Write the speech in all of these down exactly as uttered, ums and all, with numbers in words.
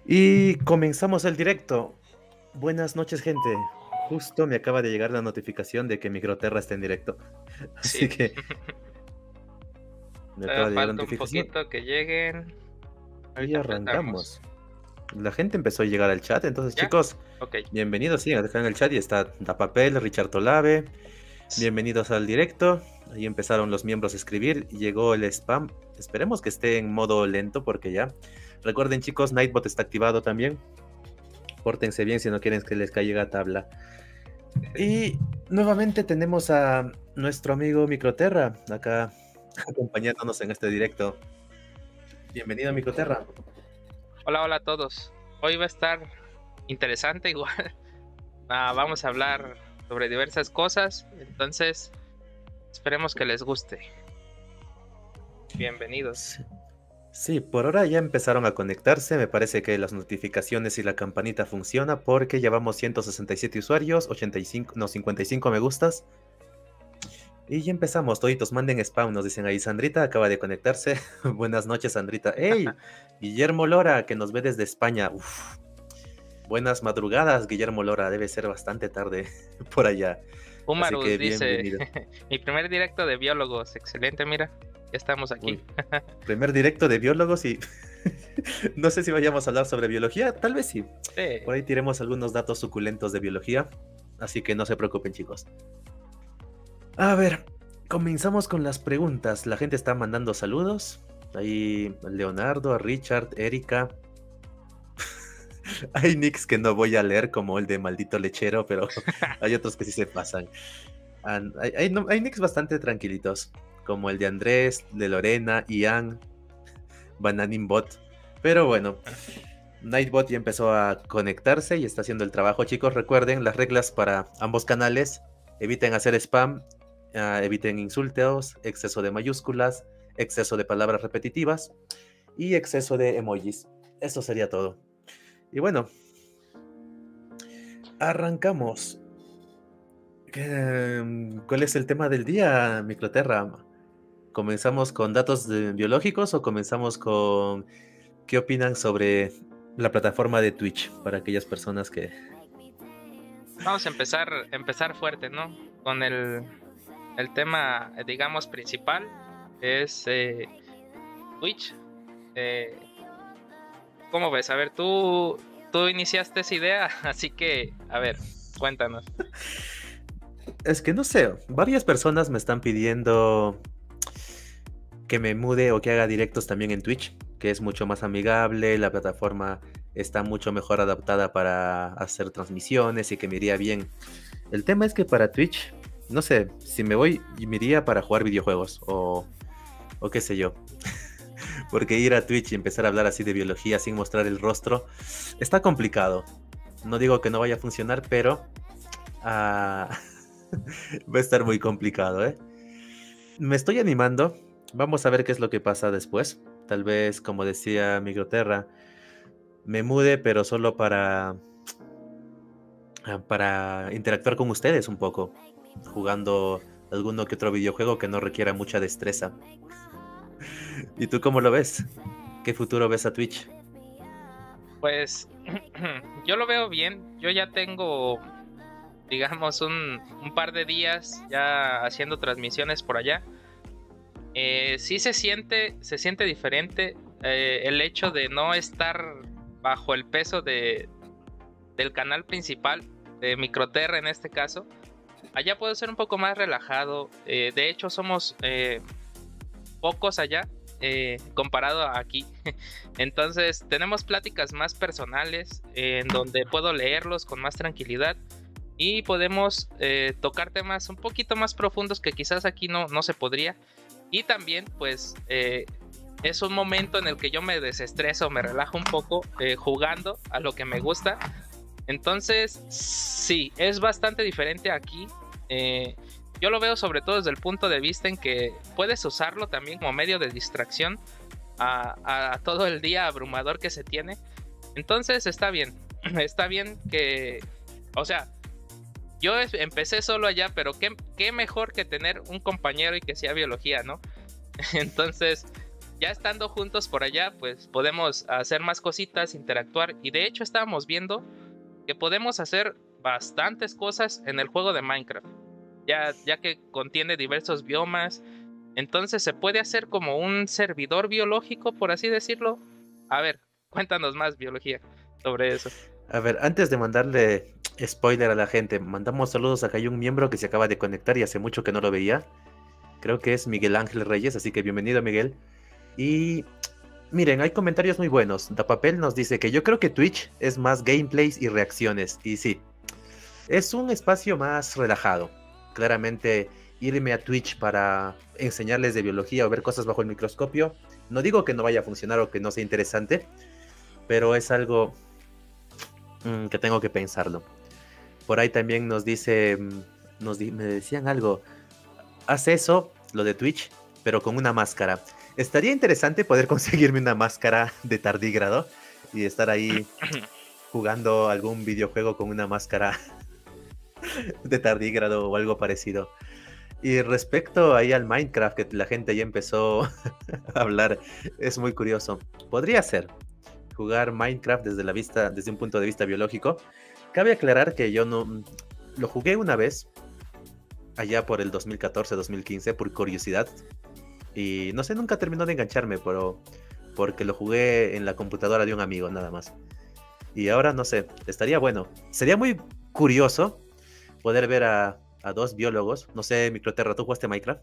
Y comenzamos el directo. Buenas noches, gente. Justo me acaba de llegar la notificación de que Microterra está en directo. Así Sí. que me acaba Todavía de llegar la falta un notificación poquito que lleguen. y Ahorita empezamos. arrancamos. La gente empezó a llegar al chat, entonces ¿Ya? chicos, Ok. bienvenidos. Sí, acá en el chat y está Da Papel, Richard Olave. Bienvenidos al directo. Ahí empezaron los miembros a escribir y llegó el spam. Esperemos que esté en modo lento porque ya. Recuerden chicos, Nightbot está activado también. Pórtense bien si no quieren que les caiga tabla. Y nuevamente tenemos a nuestro amigo Microterra acá acompañándonos en este directo. Bienvenido Microterra. Hola, hola a todos. Hoy va a estar interesante igual. Ah, vamos a hablar sobre diversas cosas. Entonces, esperemos que les guste. Bienvenidos. Sí, sí, por ahora ya empezaron a conectarse. Me parece que las notificaciones y la campanita funciona porque llevamos ciento sesenta y siete usuarios, ochenta y cinco, no, cincuenta y cinco me gustas. Y ya empezamos, toditos manden spam, nos dicen ahí, Sandrita acaba de conectarse. Buenas noches, Sandrita. ¡Hey! Guillermo Lora, que nos ve desde España. Uf. Buenas madrugadas, Guillermo Lora, debe ser bastante tarde por allá. Así Humarus que dice: bienvenido. mi primer directo de biólogos. Excelente, mira. Ya estamos aquí. Uy, primer directo de biólogos y no sé si vayamos a hablar sobre biología, tal vez sí. Sí. Por ahí tiremos algunos datos suculentos de biología, así que no se preocupen chicos. A ver, comenzamos con las preguntas. La gente está mandando saludos. Ahí Leonardo, a Richard, Erika. Hay nicks que no voy a leer como el de maldito lechero, pero hay otros que sí se pasan. And, hay, hay, no, hay nicks bastante tranquilitos, como el de Andrés, de Lorena, Ian, Bananimbot. Pero bueno, Nightbot ya empezó a conectarse y está haciendo el trabajo. Chicos, recuerden las reglas para ambos canales. Eviten hacer spam, uh, eviten insultos, exceso de mayúsculas, exceso de palabras repetitivas y exceso de emojis. Eso sería todo. Y bueno, arrancamos. ¿Cuál es el tema del día, Microterra? ¿Comenzamos con datos de biológicos o comenzamos con qué opinan sobre la plataforma de Twitch para aquellas personas que... Vamos a empezar, empezar fuerte, ¿no? Con el, el tema, digamos, principal. Es eh, Twitch. Eh, ¿Cómo ves? A ver, tú, tú iniciaste esa idea, así que, a ver, cuéntanos. Es que no sé, varias personas me están pidiendo que me mude o que haga directos también en Twitch, que es mucho más amigable, la plataforma está mucho mejor adaptada para hacer transmisiones y que me iría bien. El tema es que para Twitch, no sé, si me voy, me iría para jugar videojuegos o, o qué sé yo. Porque ir a Twitch y empezar a hablar así de biología sin mostrar el rostro está complicado. No digo que no vaya a funcionar, pero uh, va a estar muy complicado, ¿eh? Me estoy animando. Vamos a ver qué es lo que pasa después. Tal vez, como decía Microterra, me mude, pero solo para para interactuar con ustedes un poco, jugando alguno que otro videojuego que no requiera mucha destreza. ¿Y tú cómo lo ves? ¿Qué futuro ves a Twitch? Pues yo lo veo bien. Yo ya tengo, digamos, un, un par de días ya haciendo transmisiones por allá. Eh, sí se siente, se siente diferente eh, el hecho de no estar bajo el peso de, del canal principal de Microterra en este caso. Allá puedo ser un poco más relajado. Eh, de hecho, somos eh, pocos allá eh, comparado a aquí. Entonces, tenemos pláticas más personales eh, en donde puedo leerlos con más tranquilidad y podemos eh, tocar temas un poquito más profundos que quizás aquí no, no se podría. Y también, pues, eh, es un momento en el que yo me desestreso, me relajo un poco eh, jugando a lo que me gusta. Entonces, sí, es bastante diferente aquí. Eh, yo lo veo sobre todo desde el punto de vista en que puedes usarlo también como medio de distracción a, a todo el día abrumador que se tiene. Entonces, está bien. Está bien que, o sea, yo empecé solo allá, pero qué, qué mejor que tener un compañero y que sea biología, ¿no? Entonces, ya estando juntos por allá, pues podemos hacer más cositas, interactuar. Y de hecho estábamos viendo que podemos hacer bastantes cosas en el juego de Minecraft. Ya, ya que contiene diversos biomas. Entonces se puede hacer como un servidor biológico, por así decirlo. A ver, cuéntanos más biología sobre eso. A ver, antes de mandarle spoiler a la gente, mandamos saludos. Acá hay un miembro que se acaba de conectar y hace mucho que no lo veía. Creo que es Miguel Ángel Reyes, así que bienvenido, Miguel. Y miren, hay comentarios muy buenos. Da Papel nos dice que yo creo que Twitch es más gameplays y reacciones. Y sí, es un espacio más relajado. Claramente, irme a Twitch para enseñarles de biología o ver cosas bajo el microscopio, no digo que no vaya a funcionar o que no sea interesante, pero es algo mmm, que tengo que pensarlo. Por ahí también nos dice, nos di me decían algo, haz eso, lo de Twitch, pero con una máscara. Estaría interesante poder conseguirme una máscara de tardígrado y estar ahí jugando algún videojuego con una máscara de tardígrado o algo parecido. Y respecto ahí al Minecraft, que la gente ya empezó a hablar, es muy curioso. Podría ser jugar Minecraft desde la vista, desde un punto de vista biológico. Cabe aclarar que yo no lo jugué una vez allá por el dos mil catorce dos mil quince por curiosidad y no sé, nunca terminó de engancharme, pero porque lo jugué en la computadora de un amigo nada más. Y ahora no sé, estaría bueno. Sería muy curioso poder ver a, a dos biólogos. No sé, Microterra, ¿tú jugaste Minecraft?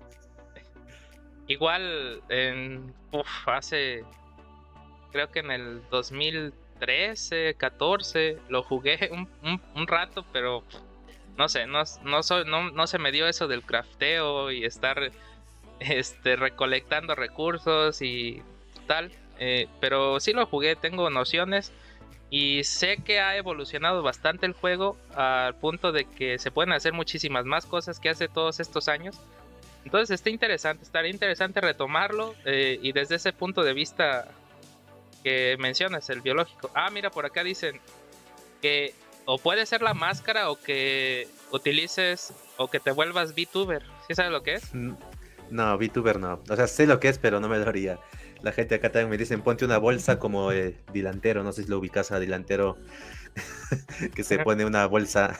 Igual en uf, hace creo que en el dos mil trece, catorce lo jugué un, un, un rato, pero no sé, no, no, soy, no, no se me dio eso del crafteo y estar este, recolectando recursos y tal. Eh, pero sí lo jugué, tengo nociones y sé que ha evolucionado bastante el juego al punto de que se pueden hacer muchísimas más cosas que hace todos estos años. Entonces está interesante, estaría interesante retomarlo eh, y desde ese punto de vista que mencionas, el biológico. Ah, mira, por acá dicen que o puede ser la máscara o que utilices o que te vuelvas VTuber. ¿Sí sabes lo que es? No, VTuber no. O sea, sé lo que es, pero no me lo haría. La gente acá también me dicen, ponte una bolsa como eh, delantero. No sé si lo ubicas a delantero, que se pone una bolsa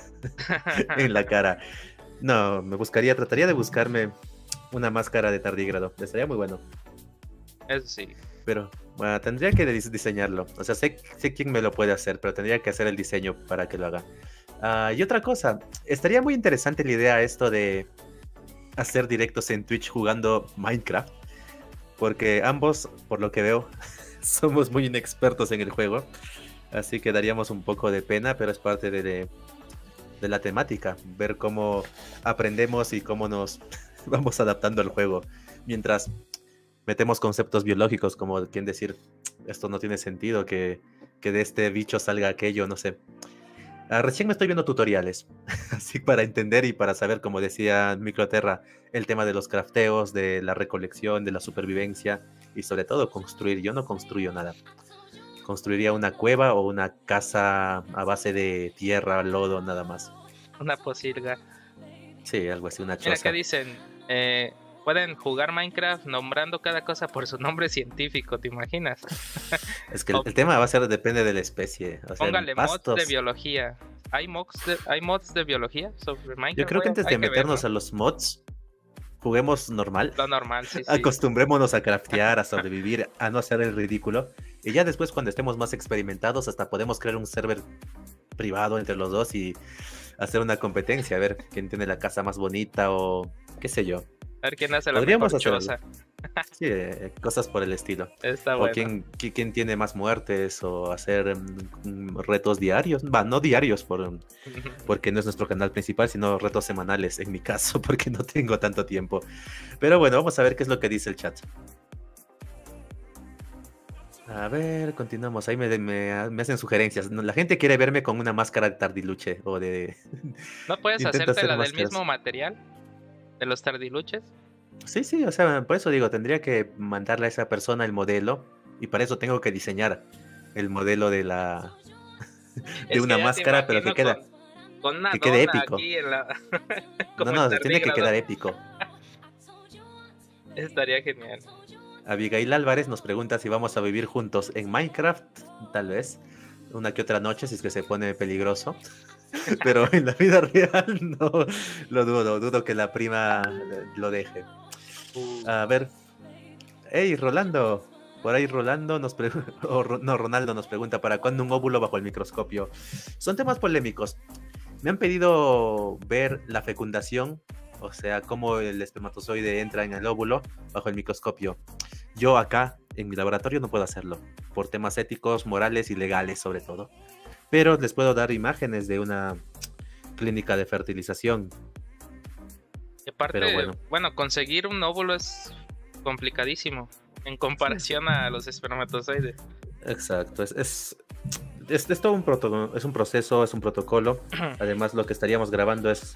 en la cara. No, me buscaría, trataría de buscarme una máscara de tardígrado. Estaría muy bueno. Eso sí. Pero bueno, tendría que diseñarlo. O sea, sé, sé quién me lo puede hacer, pero tendría que hacer el diseño para que lo haga. Uh, y otra cosa, estaría muy interesante la idea esto de hacer directos en Twitch jugando Minecraft. Porque ambos, por lo que veo, somos muy inexpertos en el juego. Así que daríamos un poco de pena, pero es parte de, de, de la temática. Ver cómo aprendemos y cómo nos vamos adaptando al juego. Mientras metemos conceptos biológicos, como quien decir, esto no tiene sentido, que, que de este bicho salga aquello, no sé. Uh, recién me estoy viendo tutoriales, así para entender y para saber, como decía Microterra, el tema de los crafteos, de la recolección, de la supervivencia y sobre todo construir. Yo no construyo nada. Construiría una cueva o una casa a base de tierra, lodo, nada más. Una posilga. Sí, algo así, una choza. Mira que dicen, eh, pueden jugar Minecraft nombrando cada cosa por su nombre científico, ¿te imaginas? Es que el, el tema va a ser, depende de la especie. O sea, póngale pastos. mods de biología. ¿Hay mods de, ¿Hay mods de biología sobre Minecraft? Yo creo que antes de meternos a los mods, juguemos normal. Lo normal, sí, sí. Acostumbrémonos a craftear, a sobrevivir, a no hacer el ridículo. Y ya después, cuando estemos más experimentados, hasta podemos crear un server privado entre los dos y hacer una competencia, a ver quién tiene la casa más bonita o qué sé yo. A ver quién hace la mejor choza. Sí, eh, cosas por el estilo. Está o bueno. quién, quién tiene más muertes o hacer um, retos diarios. Va, no diarios por, porque no es nuestro canal principal, sino retos semanales en mi caso, porque no tengo tanto tiempo. Pero bueno, vamos a ver qué es lo que dice el chat. A ver, continuamos. Ahí me, me, me hacen sugerencias. La gente quiere verme con una máscara de tardiluche o de... ¿No puedes hacértela del mismo material? ¿De los tardiluches? Sí, sí, o sea, por eso digo, tendría que mandarle a esa persona el modelo y para eso tengo que diseñar el modelo de la... de es una que máscara, pero que queda... Con, con una que quede épico. Aquí en la... no, no, tiene que quedar épico. Estaría genial. Abigail Álvarez nos pregunta si vamos a vivir juntos en Minecraft, tal vez, una que otra noche, si es que se pone peligroso. Pero en la vida real no lo dudo, dudo que la prima lo deje. A ver, hey Rolando, por ahí Rolando nos pregunta, no, Ronaldo nos pregunta, ¿para cuándo un óvulo bajo el microscopio? Son temas polémicos. Me han pedido ver la fecundación, o sea, cómo el espermatozoide entra en el óvulo bajo el microscopio. Yo acá, en mi laboratorio, no puedo hacerlo, por temas éticos, morales y legales sobre todo. Pero les puedo dar imágenes de una clínica de fertilización. Y aparte, Pero bueno. bueno, conseguir un óvulo es complicadísimo en comparación sí, sí. a los espermatozoides. Exacto, es, es, es, es todo un, proto, es un proceso, es un protocolo. Además, lo que estaríamos grabando es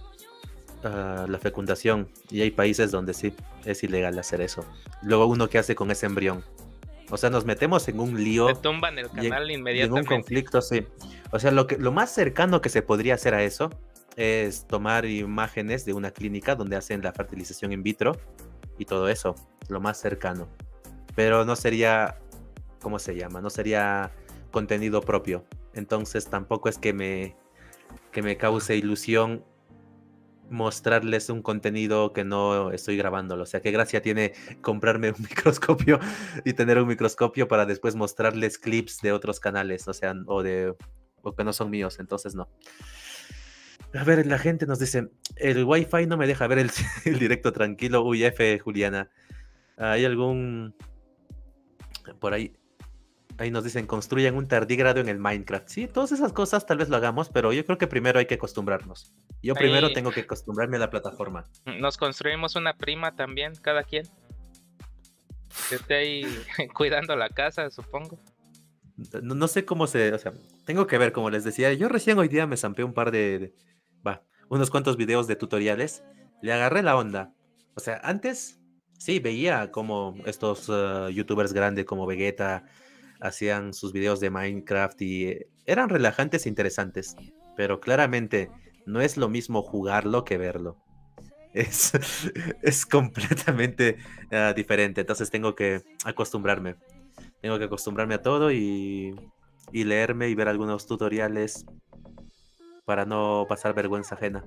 uh, la fecundación. Y hay países donde sí es ilegal hacer eso. Luego, uno qué hace con ese embrión. O sea, nos metemos en un lío. Te tumban el canal y, inmediatamente. Y en un conflicto, sí. O sea, lo, que, lo más cercano que se podría hacer a eso es tomar imágenes de una clínica donde hacen la fertilización in vitro y todo eso. Lo más cercano. Pero no sería, ¿cómo se llama? No sería contenido propio. Entonces tampoco es que me, que me cause ilusión mostrarles un contenido que no estoy grabándolo. O sea, ¿qué gracia tiene comprarme un microscopio y tener un microscopio para después mostrarles clips de otros canales? O sea, o de o que no son míos, entonces no. A ver, la gente nos dice, el wifi no me deja ver el, el directo tranquilo. Uy, F, Juliana. ¿Hay algún... por ahí... Ahí nos dicen, construyan un tardígrado en el Minecraft. Sí, todas esas cosas tal vez lo hagamos, pero yo creo que primero hay que acostumbrarnos. Yo ahí... primero tengo que acostumbrarme a la plataforma. Nos construimos una prima también, cada quien. Que esté ahí cuidando la casa, supongo. No, no sé cómo se... O sea, tengo que ver, como les decía. Yo recién hoy día me zampé un par de... de va, unos cuantos videos de tutoriales. Le agarré la onda. O sea, antes... Sí, veía como estos uh, youtubers grandes como Vegeta... hacían sus videos de Minecraft y eran relajantes e interesantes, pero claramente no es lo mismo jugarlo que verlo. Es, es completamente uh, diferente, entonces tengo que acostumbrarme. Tengo que acostumbrarme a todo y, y leerme y ver algunos tutoriales para no pasar vergüenza ajena.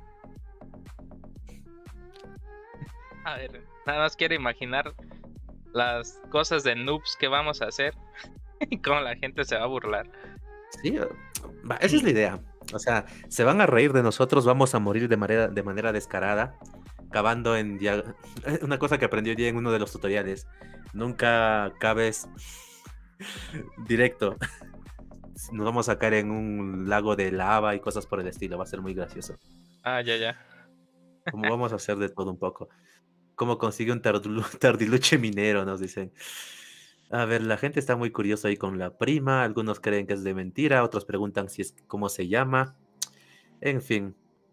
A ver, nada más quiero imaginar las cosas de noobs que vamos a hacer y cómo la gente se va a burlar. Sí, esa es la idea. O sea, se van a reír de nosotros, vamos a morir de manera, de manera descarada, cavando en... Dia... Una cosa que aprendí hoy día en uno de los tutoriales. Nunca cabes directo. Nos vamos a caer en un lago de lava y cosas por el estilo. Va a ser muy gracioso. Ah, ya, ya. Como vamos a hacer de todo un poco. ¿Cómo consigue un tardiluche minero? Nos dicen. A ver, la gente está muy curiosa ahí con la prima. Algunos creen que es de mentira. Otros preguntan si es cómo se llama. En fin.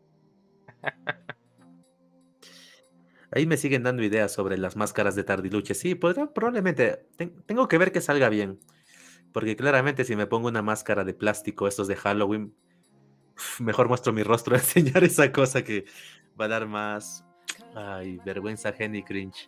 Ahí me siguen dando ideas sobre las máscaras de tardiluche. Sí, podrá, probablemente. Ten, tengo que ver que salga bien. Porque claramente si me pongo una máscara de plástico, estos de Halloween, mejor muestro mi rostro a enseñar esa cosa que va a dar más... Ay, vergüenza ajena y cringe.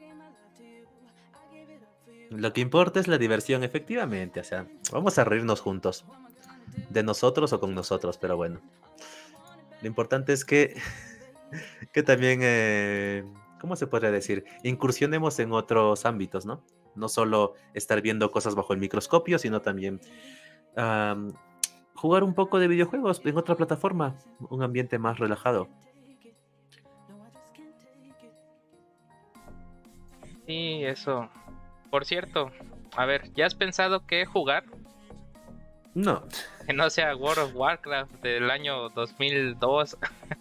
Lo que importa es la diversión, efectivamente. O sea, vamos a reírnos juntos. De nosotros o con nosotros, pero bueno. Lo importante es que... que también... Eh, ¿cómo se podría decir? Incursionemos en otros ámbitos, ¿no? No solo estar viendo cosas bajo el microscopio, sino también... Um, jugar un poco de videojuegos en otra plataforma. Un ambiente más relajado. Sí, eso. Por cierto, a ver, ¿ya has pensado qué jugar? No. Que no sea World of Warcraft del año dos mil dos.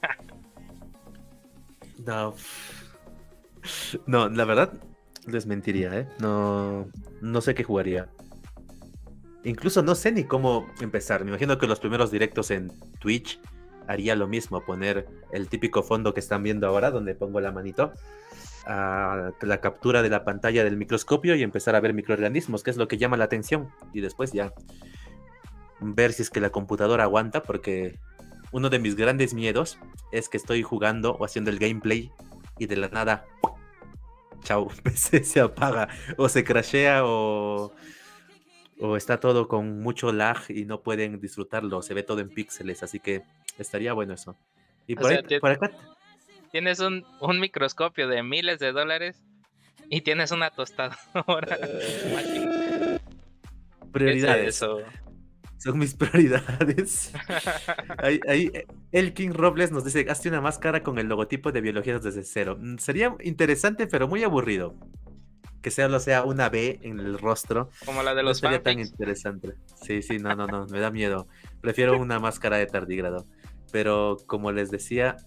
No. No, la verdad les mentiría, ¿eh? No, no sé qué jugaría. Incluso no sé ni cómo empezar. Me imagino que los primeros directos en Twitch haría lo mismo, poner el típico fondo que están viendo ahora, donde pongo la manito, a la captura de la pantalla del microscopio y empezar a ver microorganismos, que es lo que llama la atención, y después ya ver si es que la computadora aguanta, porque uno de mis grandes miedos es que estoy jugando o haciendo el gameplay y de la nada chau, P C se apaga, o se crashea, o, o está todo con mucho lag y no pueden disfrutarlo, se ve todo en píxeles, así que estaría bueno eso. Y O por ahí, sea, ti- por acá, tienes un, un microscopio de miles de dólares y tienes una tostadora. Máquina. ¿Qué es prioridades, eso? son mis prioridades. Ahí, ahí, eh, Elkin Robles nos dice, hazte una máscara con el logotipo de Biologías desde cero. Mm, Sería interesante, pero muy aburrido. Que solo sea una B en el rostro. Como la de No los estaría tan fanfics. interesante. Sí, sí, no, no, no, me da miedo. Prefiero una máscara de tardígrado. Pero como les decía,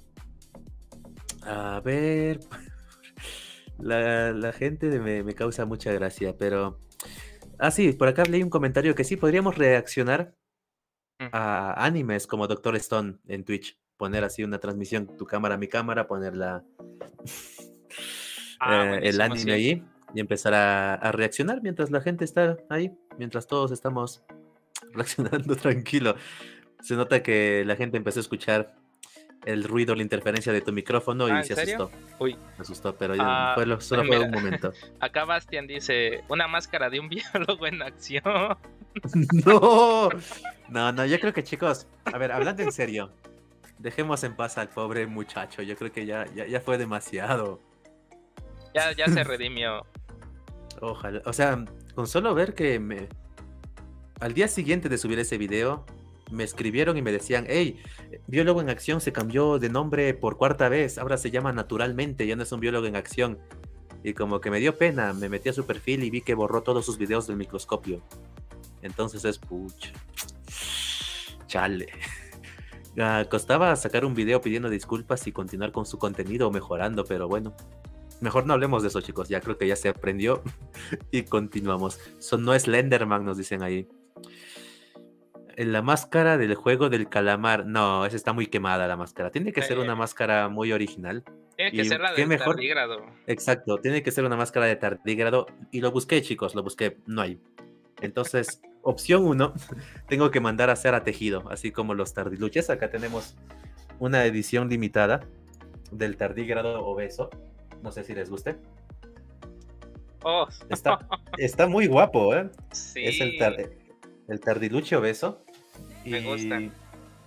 a ver, la, la gente me, me causa mucha gracia, pero... Ah, sí, por acá leí un comentario que sí, podríamos reaccionar Mm. a animes como Doctor Stone en Twitch. Poner así una transmisión, tu cámara, mi cámara, ponerla Ah, eh, el buenísimo, anime sí. ahí y empezar a, a reaccionar mientras la gente está ahí, mientras todos estamos reaccionando tranquilo. Se nota que la gente empezó a escuchar el ruido, la interferencia de tu micrófono Ah, y ¿en se serio? asustó. Uy. Se asustó, pero ya Ah, fue lo- solo fue mira, un momento. acá Bastian dice, una máscara de un biólogo en acción. No, no, no, yo creo que chicos, a ver, hablando en serio, dejemos en paz al pobre muchacho. Yo creo que ya, ya, ya fue demasiado. Ya, ya se redimió. Ojalá, o sea, con solo ver que me... Al día siguiente de subir ese video, me escribieron y me decían, hey, biólogo en acción se cambió de nombre por cuarta vez, ahora se llama Naturalmente, ya no es un biólogo en acción. Y como que me dio pena, me metí a su perfil y vi que borró todos sus videos del microscopio. Entonces es pucha. Chale. Ah, costaba sacar un video pidiendo disculpas y continuar con su contenido o mejorando, pero bueno. Mejor no hablemos de eso, chicos. Ya creo que ya se aprendió. Y continuamos. Son no es Slenderman, nos dicen ahí. En la máscara del juego del calamar. No, esa está muy quemada la máscara. Tiene que ser Eh, una máscara muy original. tiene que Y ser la qué del mejor. tardígrado. Exacto, tiene que ser una máscara de tardígrado. Y lo busqué, chicos, lo busqué. No hay. Entonces, opción uno, tengo que mandar a hacer a tejido, así como los tardiluches. Acá tenemos una edición limitada del tardígrado obeso. No sé si les guste. Oh, Está, está muy guapo, ¿eh? Es el, sí, tar- el tardiluche obeso. me gusta. Y,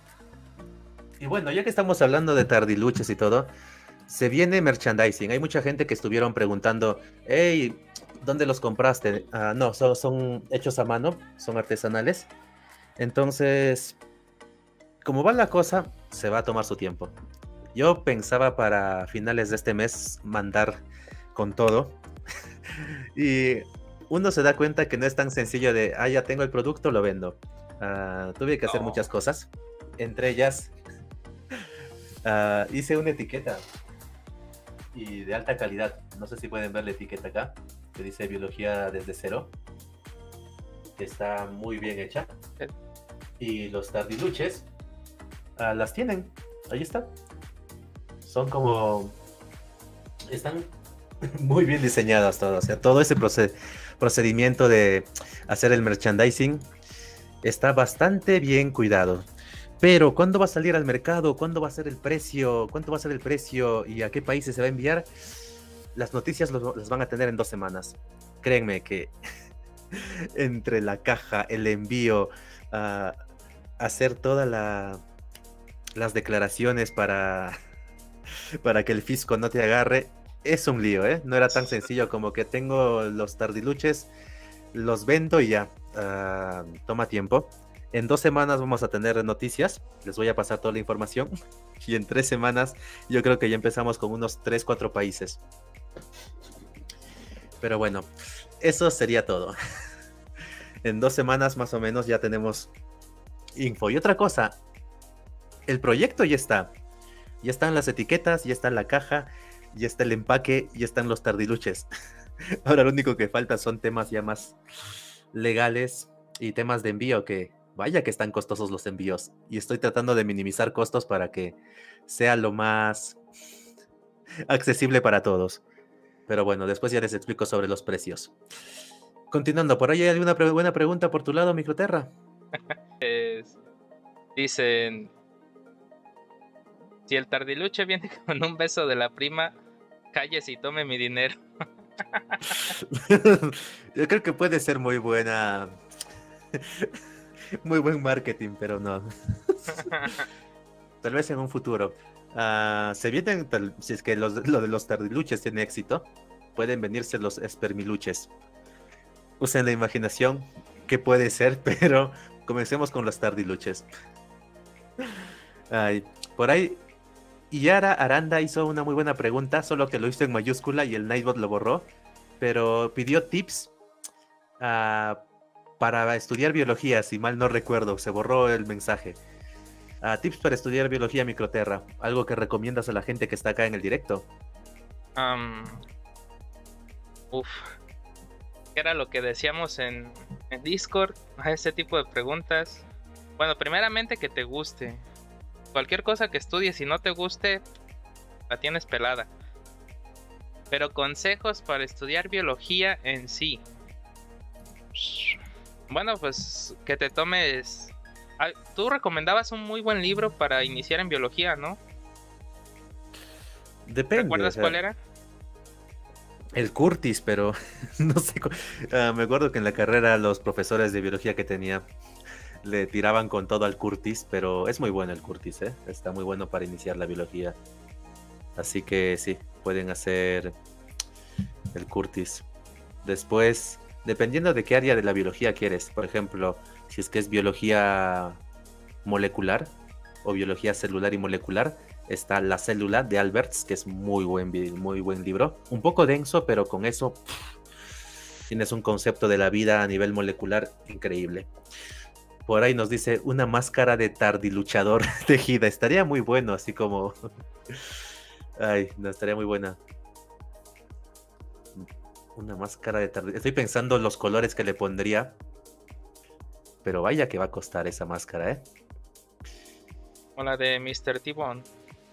y bueno, ya que estamos hablando de tardiluches y todo, se viene merchandising. Hay mucha gente que estuvieron preguntando, hey, ¿dónde los compraste? Ah, no, son, son hechos a mano, son artesanales. Entonces, como va la cosa, se va a tomar su tiempo. Yo pensaba para finales de este mes mandar con todo. Y uno se da cuenta que no es tan sencillo de, ah, ya tengo el producto, lo vendo. Ah, tuve que hacer No. muchas cosas. Entre ellas, ah, hice una etiqueta y de alta calidad. No sé si pueden ver la etiqueta acá, que dice biología desde cero, que está muy bien hecha. Eh. Y los tardiluches ah, las tienen, ahí está. Son como... Están muy bien diseñadas todas. O sea, todo ese proced procedimiento de hacer el merchandising está bastante bien cuidado. Pero ¿cuándo va a salir al mercado? ¿Cuándo va a ser el precio? ¿Cuánto va a ser el precio? ¿Y a qué países se va a enviar? Las noticias los, las van a tener en dos semanas. Créanme que entre la caja, el envío, uh, hacer todas la, las declaraciones para, para que el fisco no te agarre, es un lío, ¿eh? No era tan sencillo como que tengo los tardiluches, los vendo y ya. Uh, toma tiempo. En dos semanas vamos a tener noticias. Les voy a pasar toda la información. Y en tres semanas yo creo que ya empezamos con unos tres, cuatro países. Pero bueno, eso sería todo. En dos semanas más o menos ya tenemos info. Y otra cosa, el proyecto ya está. Ya están las etiquetas, ya está la caja, ya está el empaque, ya están los tardiluches. Ahora lo único que falta son temas ya más legales y temas de envío que... Vaya que están costosos los envíos. Y estoy tratando de minimizar costos para que sea lo más accesible para todos. Pero bueno, después ya les explico sobre los precios. Continuando, ¿por ahí hay alguna pre buena pregunta por tu lado, Microterra? Es, dicen, si el tardiluche viene con un beso de la prima, cállese y tome mi dinero. Yo creo que puede ser muy buena, muy buen marketing, pero no. Tal vez en un futuro. Uh, se vienen, tal, si es que los, lo de los tardiluches tiene éxito, pueden venirse los espermiluches. Usen la imaginación, qué puede ser, pero comencemos con los tardiluches. Ay, por ahí, Yara Aranda hizo una muy buena pregunta, solo que lo hizo en mayúscula y el Nightbot lo borró, pero pidió tips uh, para estudiar biología, si mal no recuerdo, se borró el mensaje. Uh, tips para estudiar biología microterra, algo que recomiendas a la gente que está acá en el directo. Um, uf, ¿qué era lo que decíamos en, en Discord? Este tipo de preguntas. Bueno, primeramente que te guste. Cualquier cosa que estudies, si no te guste, la tienes pelada. Pero consejos para estudiar biología en sí. Bueno, pues que te tomes... Tú recomendabas un muy buen libro para iniciar en biología, ¿no? Depende. ¿Recuerdas o sea, cuál era? El Curtis, pero no sé. Uh, me acuerdo que en la carrera los profesores de biología que tenía le tiraban con todo al Curtis, pero es muy bueno el Curtis, ¿eh? Está muy bueno para iniciar la biología. Así que sí, pueden hacer el Curtis. Después, dependiendo de qué área de la biología quieres, por ejemplo, si es que es biología molecular o biología celular y molecular, está La Célula de Alberts, que es muy buen, muy buen libro. Un poco denso, pero con eso pff, tienes un concepto de la vida a nivel molecular increíble. Por ahí nos dice una máscara de tardiluchador tejida. Estaría muy bueno, así como... Ay, no, estaría muy buena. Una máscara de tardiluchador. Estoy pensando en los colores que le pondría. Pero vaya que va a costar esa máscara, ¿eh? O la de mister T-Bone.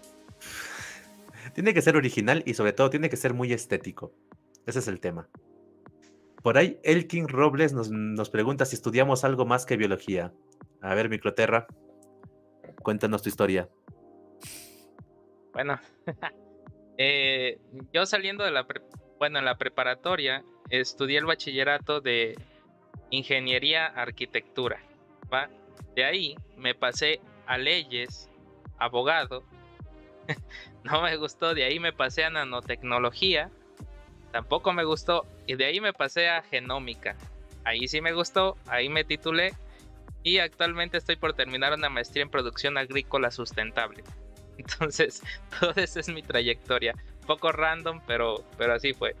Tiene que ser original y sobre todo tiene que ser muy estético. Ese es el tema. Por ahí Elkin Robles nos, nos pregunta si estudiamos algo más que biología. A ver, Microterra, cuéntanos tu historia. Bueno, eh, yo saliendo de la, pre bueno, en la preparatoria, estudié el bachillerato de Ingeniería Arquitectura, ¿va? De ahí me pasé a leyes, abogado, no me gustó, de ahí me pasé a nanotecnología, tampoco me gustó, y de ahí me pasé a genómica, ahí sí me gustó, ahí me titulé, y actualmente estoy por terminar una maestría en producción agrícola sustentable. Entonces, toda esa es mi trayectoria, un poco random, pero, pero así fue.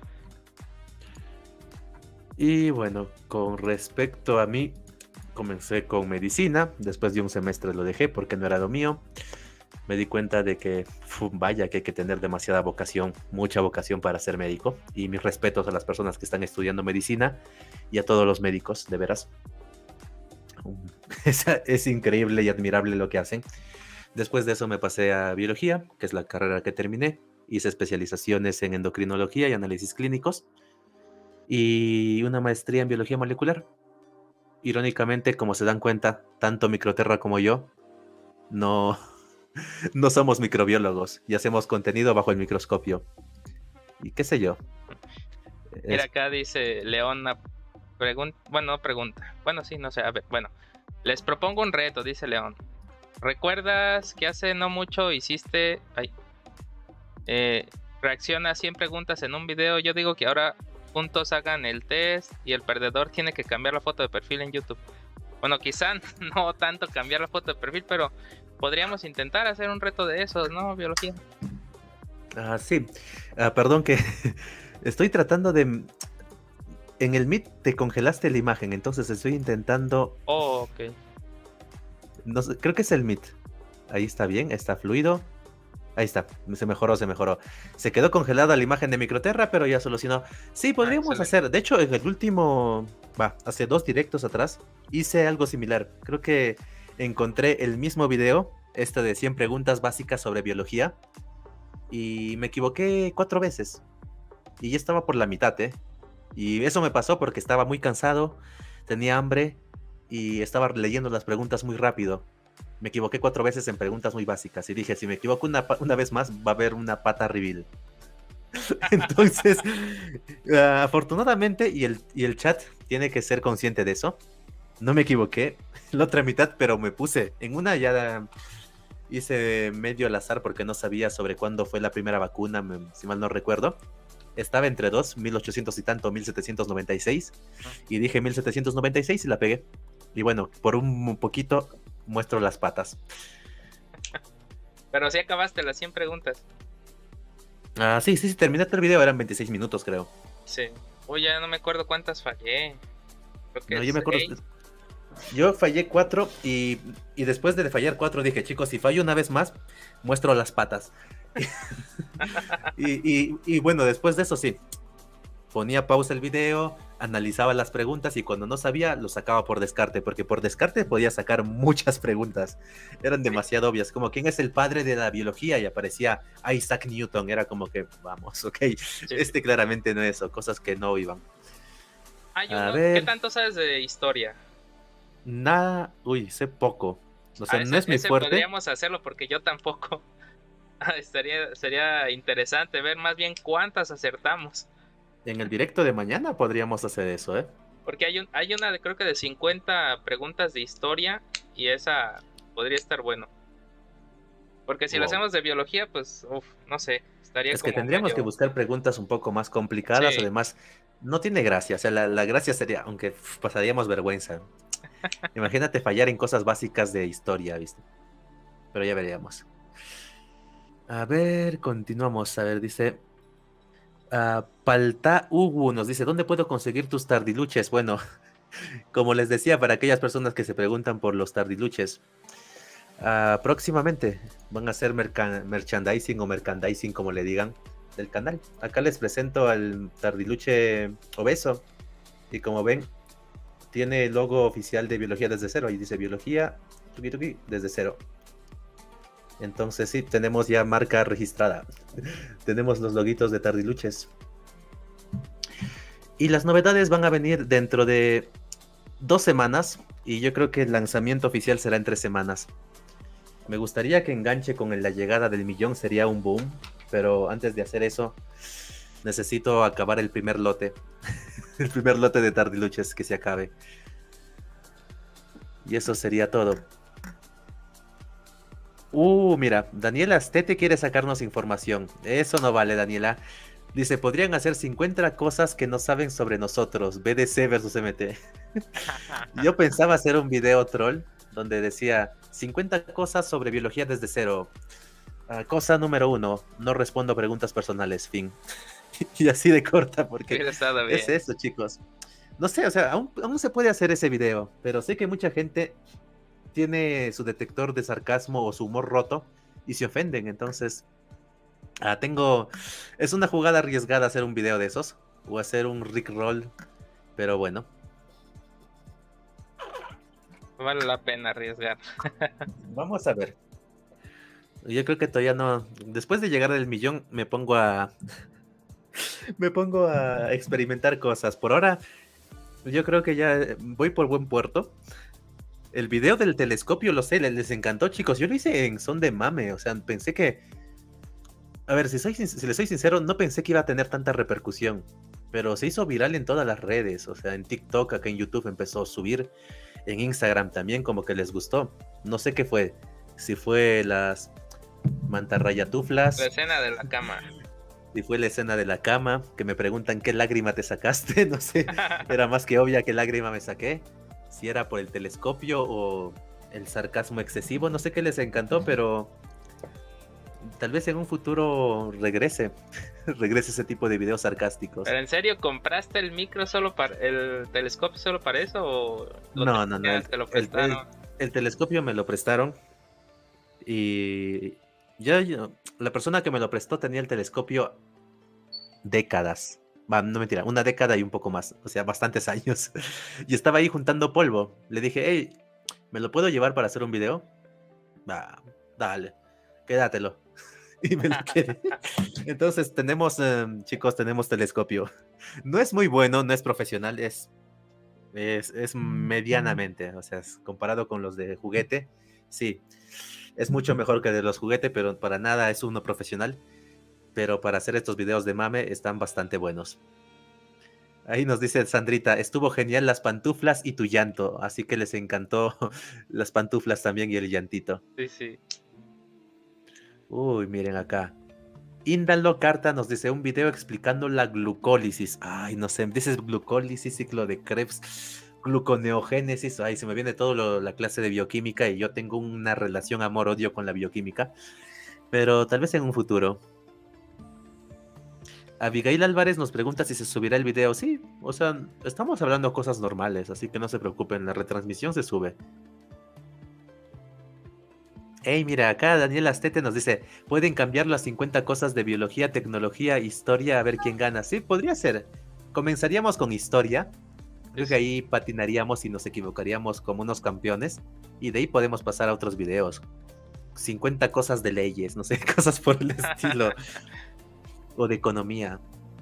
Y bueno, con respecto a mí, comencé con medicina, después de un semestre lo dejé porque no era lo mío. Me di cuenta de que, uf, vaya que hay que tener demasiada vocación, mucha vocación para ser médico. Y mis respetos a las personas que están estudiando medicina y a todos los médicos, de veras. Es, es increíble y admirable lo que hacen. Después de eso me pasé a biología, que es la carrera que terminé. Hice especializaciones en endocrinología y análisis clínicos. Y una maestría en biología molecular. Irónicamente, como se dan cuenta, tanto Microterra como yo no, no somos microbiólogos y hacemos contenido bajo el microscopio. Y qué sé yo. Mira, acá dice Leona, pregunta, bueno, no pregunta, bueno, sí, no sé, a ver, bueno, les propongo un reto, dice León. ¿Recuerdas que hace no mucho hiciste, ay, eh, reacciona a cien preguntas en un video? Yo digo que ahora juntos hagan el test y el perdedor tiene que cambiar la foto de perfil en YouTube. Bueno, quizá no tanto cambiar la foto de perfil, pero podríamos intentar hacer un reto de esos, ¿no? Biología. Ah, sí. Ah, perdón que estoy tratando de... En el Meet te congelaste la imagen, entonces estoy intentando... Oh, ok. No sé, creo que es el Meet. Ahí está bien, está fluido. Ahí está, se mejoró, se mejoró. Se quedó congelada la imagen de Microterra, pero ya solucionó. Sí, podríamos ah, hacer. De hecho, en el último, va, hace dos directos atrás, hice algo similar. Creo que encontré el mismo video, este de cien preguntas básicas sobre biología, y me equivoqué cuatro veces. Y ya estaba por la mitad, ¿eh? Y eso me pasó porque estaba muy cansado, tenía hambre, y estaba leyendo las preguntas muy rápido. Me equivoqué cuatro veces en preguntas muy básicas y dije, si me equivoco una, una vez más, va a haber una pata reveal. Entonces, uh, afortunadamente, y el, y el chat tiene que ser consciente de eso. No me equivoqué, la otra mitad, pero me puse. En una ya hice medio al azar porque no sabía sobre cuándo fue la primera vacuna, me, si mal no recuerdo. Estaba entre dos, mil ochocientos y tanto, mil setecientos noventa y seis. Y dije mil setecientos noventa y seis y la pegué. Y bueno, por un poquito muestro las patas. Pero sí acabaste las cien preguntas. Ah, sí, sí, sí, terminé el video, eran veintiséis minutos, creo. Sí. Uy, ya no me acuerdo cuántas fallé. Creo que No, yo me acuerdo. seis. Yo fallé cuatro y, y después de fallar cuatro dije, chicos, si fallo una vez más, muestro las patas. y, y, y bueno, después de eso sí, ponía pausa el video, analizaba las preguntas y cuando no sabía, lo sacaba por descarte, porque por descarte podía sacar muchas preguntas. Eran demasiado obvias, como ¿quién es el padre de la biología? Y aparecía Isaac Newton, era como que, vamos, ok, sí. Este claramente no es eso, cosas que no iban. Hay uno, A ver. ¿Qué tanto sabes de historia? Nada, uy, sé poco. O sea, ah, ese, no es mi ese fuerte. Podríamos hacerlo porque yo tampoco. Estaría, sería interesante ver más bien cuántas acertamos. En el directo de mañana podríamos hacer eso, ¿eh? Porque hay, un, hay una de creo que de cincuenta preguntas de historia y esa podría estar bueno. Porque si wow. lo hacemos de biología, pues, uf, no sé, estaría Es como que tendríamos medio... que buscar preguntas un poco más complicadas, sí. Además, no tiene gracia, o sea, la, la gracia sería, aunque uf, pasaríamos vergüenza. Imagínate fallar en cosas básicas de historia, ¿viste? Pero ya veríamos. A ver, continuamos, a ver, dice... Uh, Palta Ugu nos dice, ¿dónde puedo conseguir tus tardiluches? Bueno, como les decía, para aquellas personas que se preguntan por los tardiluches, uh, próximamente van a hacer merc merchandising o merchandising, como le digan, del canal. Acá les presento al tardiluche obeso y como ven, tiene el logo oficial de Biología desde cero y dice Biología tuki, tuki, desde cero. Entonces sí, tenemos ya marca registrada. Tenemos los loguitos de tardiluches. Y las novedades van a venir dentro de dos semanas. Y yo creo que el lanzamiento oficial será en tres semanas. Me gustaría que enganche con la llegada del millón, sería un boom. Pero antes de hacer eso, necesito acabar el primer lote. El primer lote de tardiluches que se acabe. Y eso sería todo. Uh, mira, Daniela Astete quiere sacarnos información. Eso no vale, Daniela. Dice, podrían hacer cincuenta cosas que no saben sobre nosotros. B D C versus M T. Yo pensaba hacer un video troll donde decía cincuenta cosas sobre biología desde cero. Uh, cosa número uno, no respondo preguntas personales, fin. Y así de corta porque es eso, chicos. No sé, o sea, aún, aún se puede hacer ese video, pero sé que mucha gente tiene su detector de sarcasmo o su humor roto y se ofenden, entonces ah, tengo, es una jugada arriesgada hacer un video de esos o hacer un rickroll, pero bueno, vale la pena arriesgar. Vamos a ver. Yo creo que todavía no, después de llegar al millón me pongo a me pongo a experimentar cosas. Por ahora yo creo que ya voy por buen puerto. El video del telescopio, lo sé, les encantó, chicos. Yo lo hice en son de mame, o sea, pensé que... A ver, si, soy, si les soy sincero, no pensé que iba a tener tanta repercusión. Pero se hizo viral en todas las redes, o sea, en TikTok, acá en YouTube empezó a subir. En Instagram también, como que les gustó. No sé qué fue, si fue las mantarrayatuflas. La escena de la cama. Si fue la escena de la cama, que me preguntan qué lágrima te sacaste, no sé. Era más que obvia qué lágrima me saqué. Si era por el telescopio o el sarcasmo excesivo, no sé qué les encantó, pero tal vez en un futuro regrese, regrese ese tipo de videos sarcásticos. ¿Pero en serio compraste el micro solo para, el telescopio solo para eso o lo no, no, no, el, te lo prestaron? El, el, el telescopio me lo prestaron y yo, yo, la persona que me lo prestó tenía el telescopio décadas. No mentira, una década y un poco más, o sea, bastantes años. Y estaba ahí juntando polvo. Le dije, hey, ¿me lo puedo llevar para hacer un video? Ah, dale, quédatelo. Y me lo quedé. Entonces tenemos, eh, chicos, tenemos telescopio. No es muy bueno, no es profesional, es, es, es medianamente, o sea, es comparado con los de juguete, sí, es mucho mejor que de los juguetes, pero para nada es uno profesional. pero para hacer estos videos de mame están bastante buenos. Ahí nos dice Sandrita, estuvo genial las pantuflas y tu llanto, así que les encantó las pantuflas también y el llantito. Sí, sí. Uy, miren acá. Índalo Carta nos dice un video explicando la glucólisis. Ay, no sé, dices glucólisis, ciclo de Krebs, gluconeogénesis. Ay, se me viene todo lo, la clase de bioquímica y yo tengo una relación amor-odio con la bioquímica. Pero tal vez en un futuro. Abigail Álvarez nos pregunta si se subirá el video. Sí, o sea, estamos hablando cosas normales, así que no se preocupen, la retransmisión se sube. Hey, mira, acá Daniel Astete nos dice, pueden cambiar las cincuenta cosas de biología, tecnología, historia, a ver quién gana. Sí, podría ser. Comenzaríamos con historia. Creo que ahí patinaríamos y nos equivocaríamos como unos campeones. Y de ahí podemos pasar a otros videos. cincuenta cosas de leyes, no sé, cosas por el estilo. O de economía.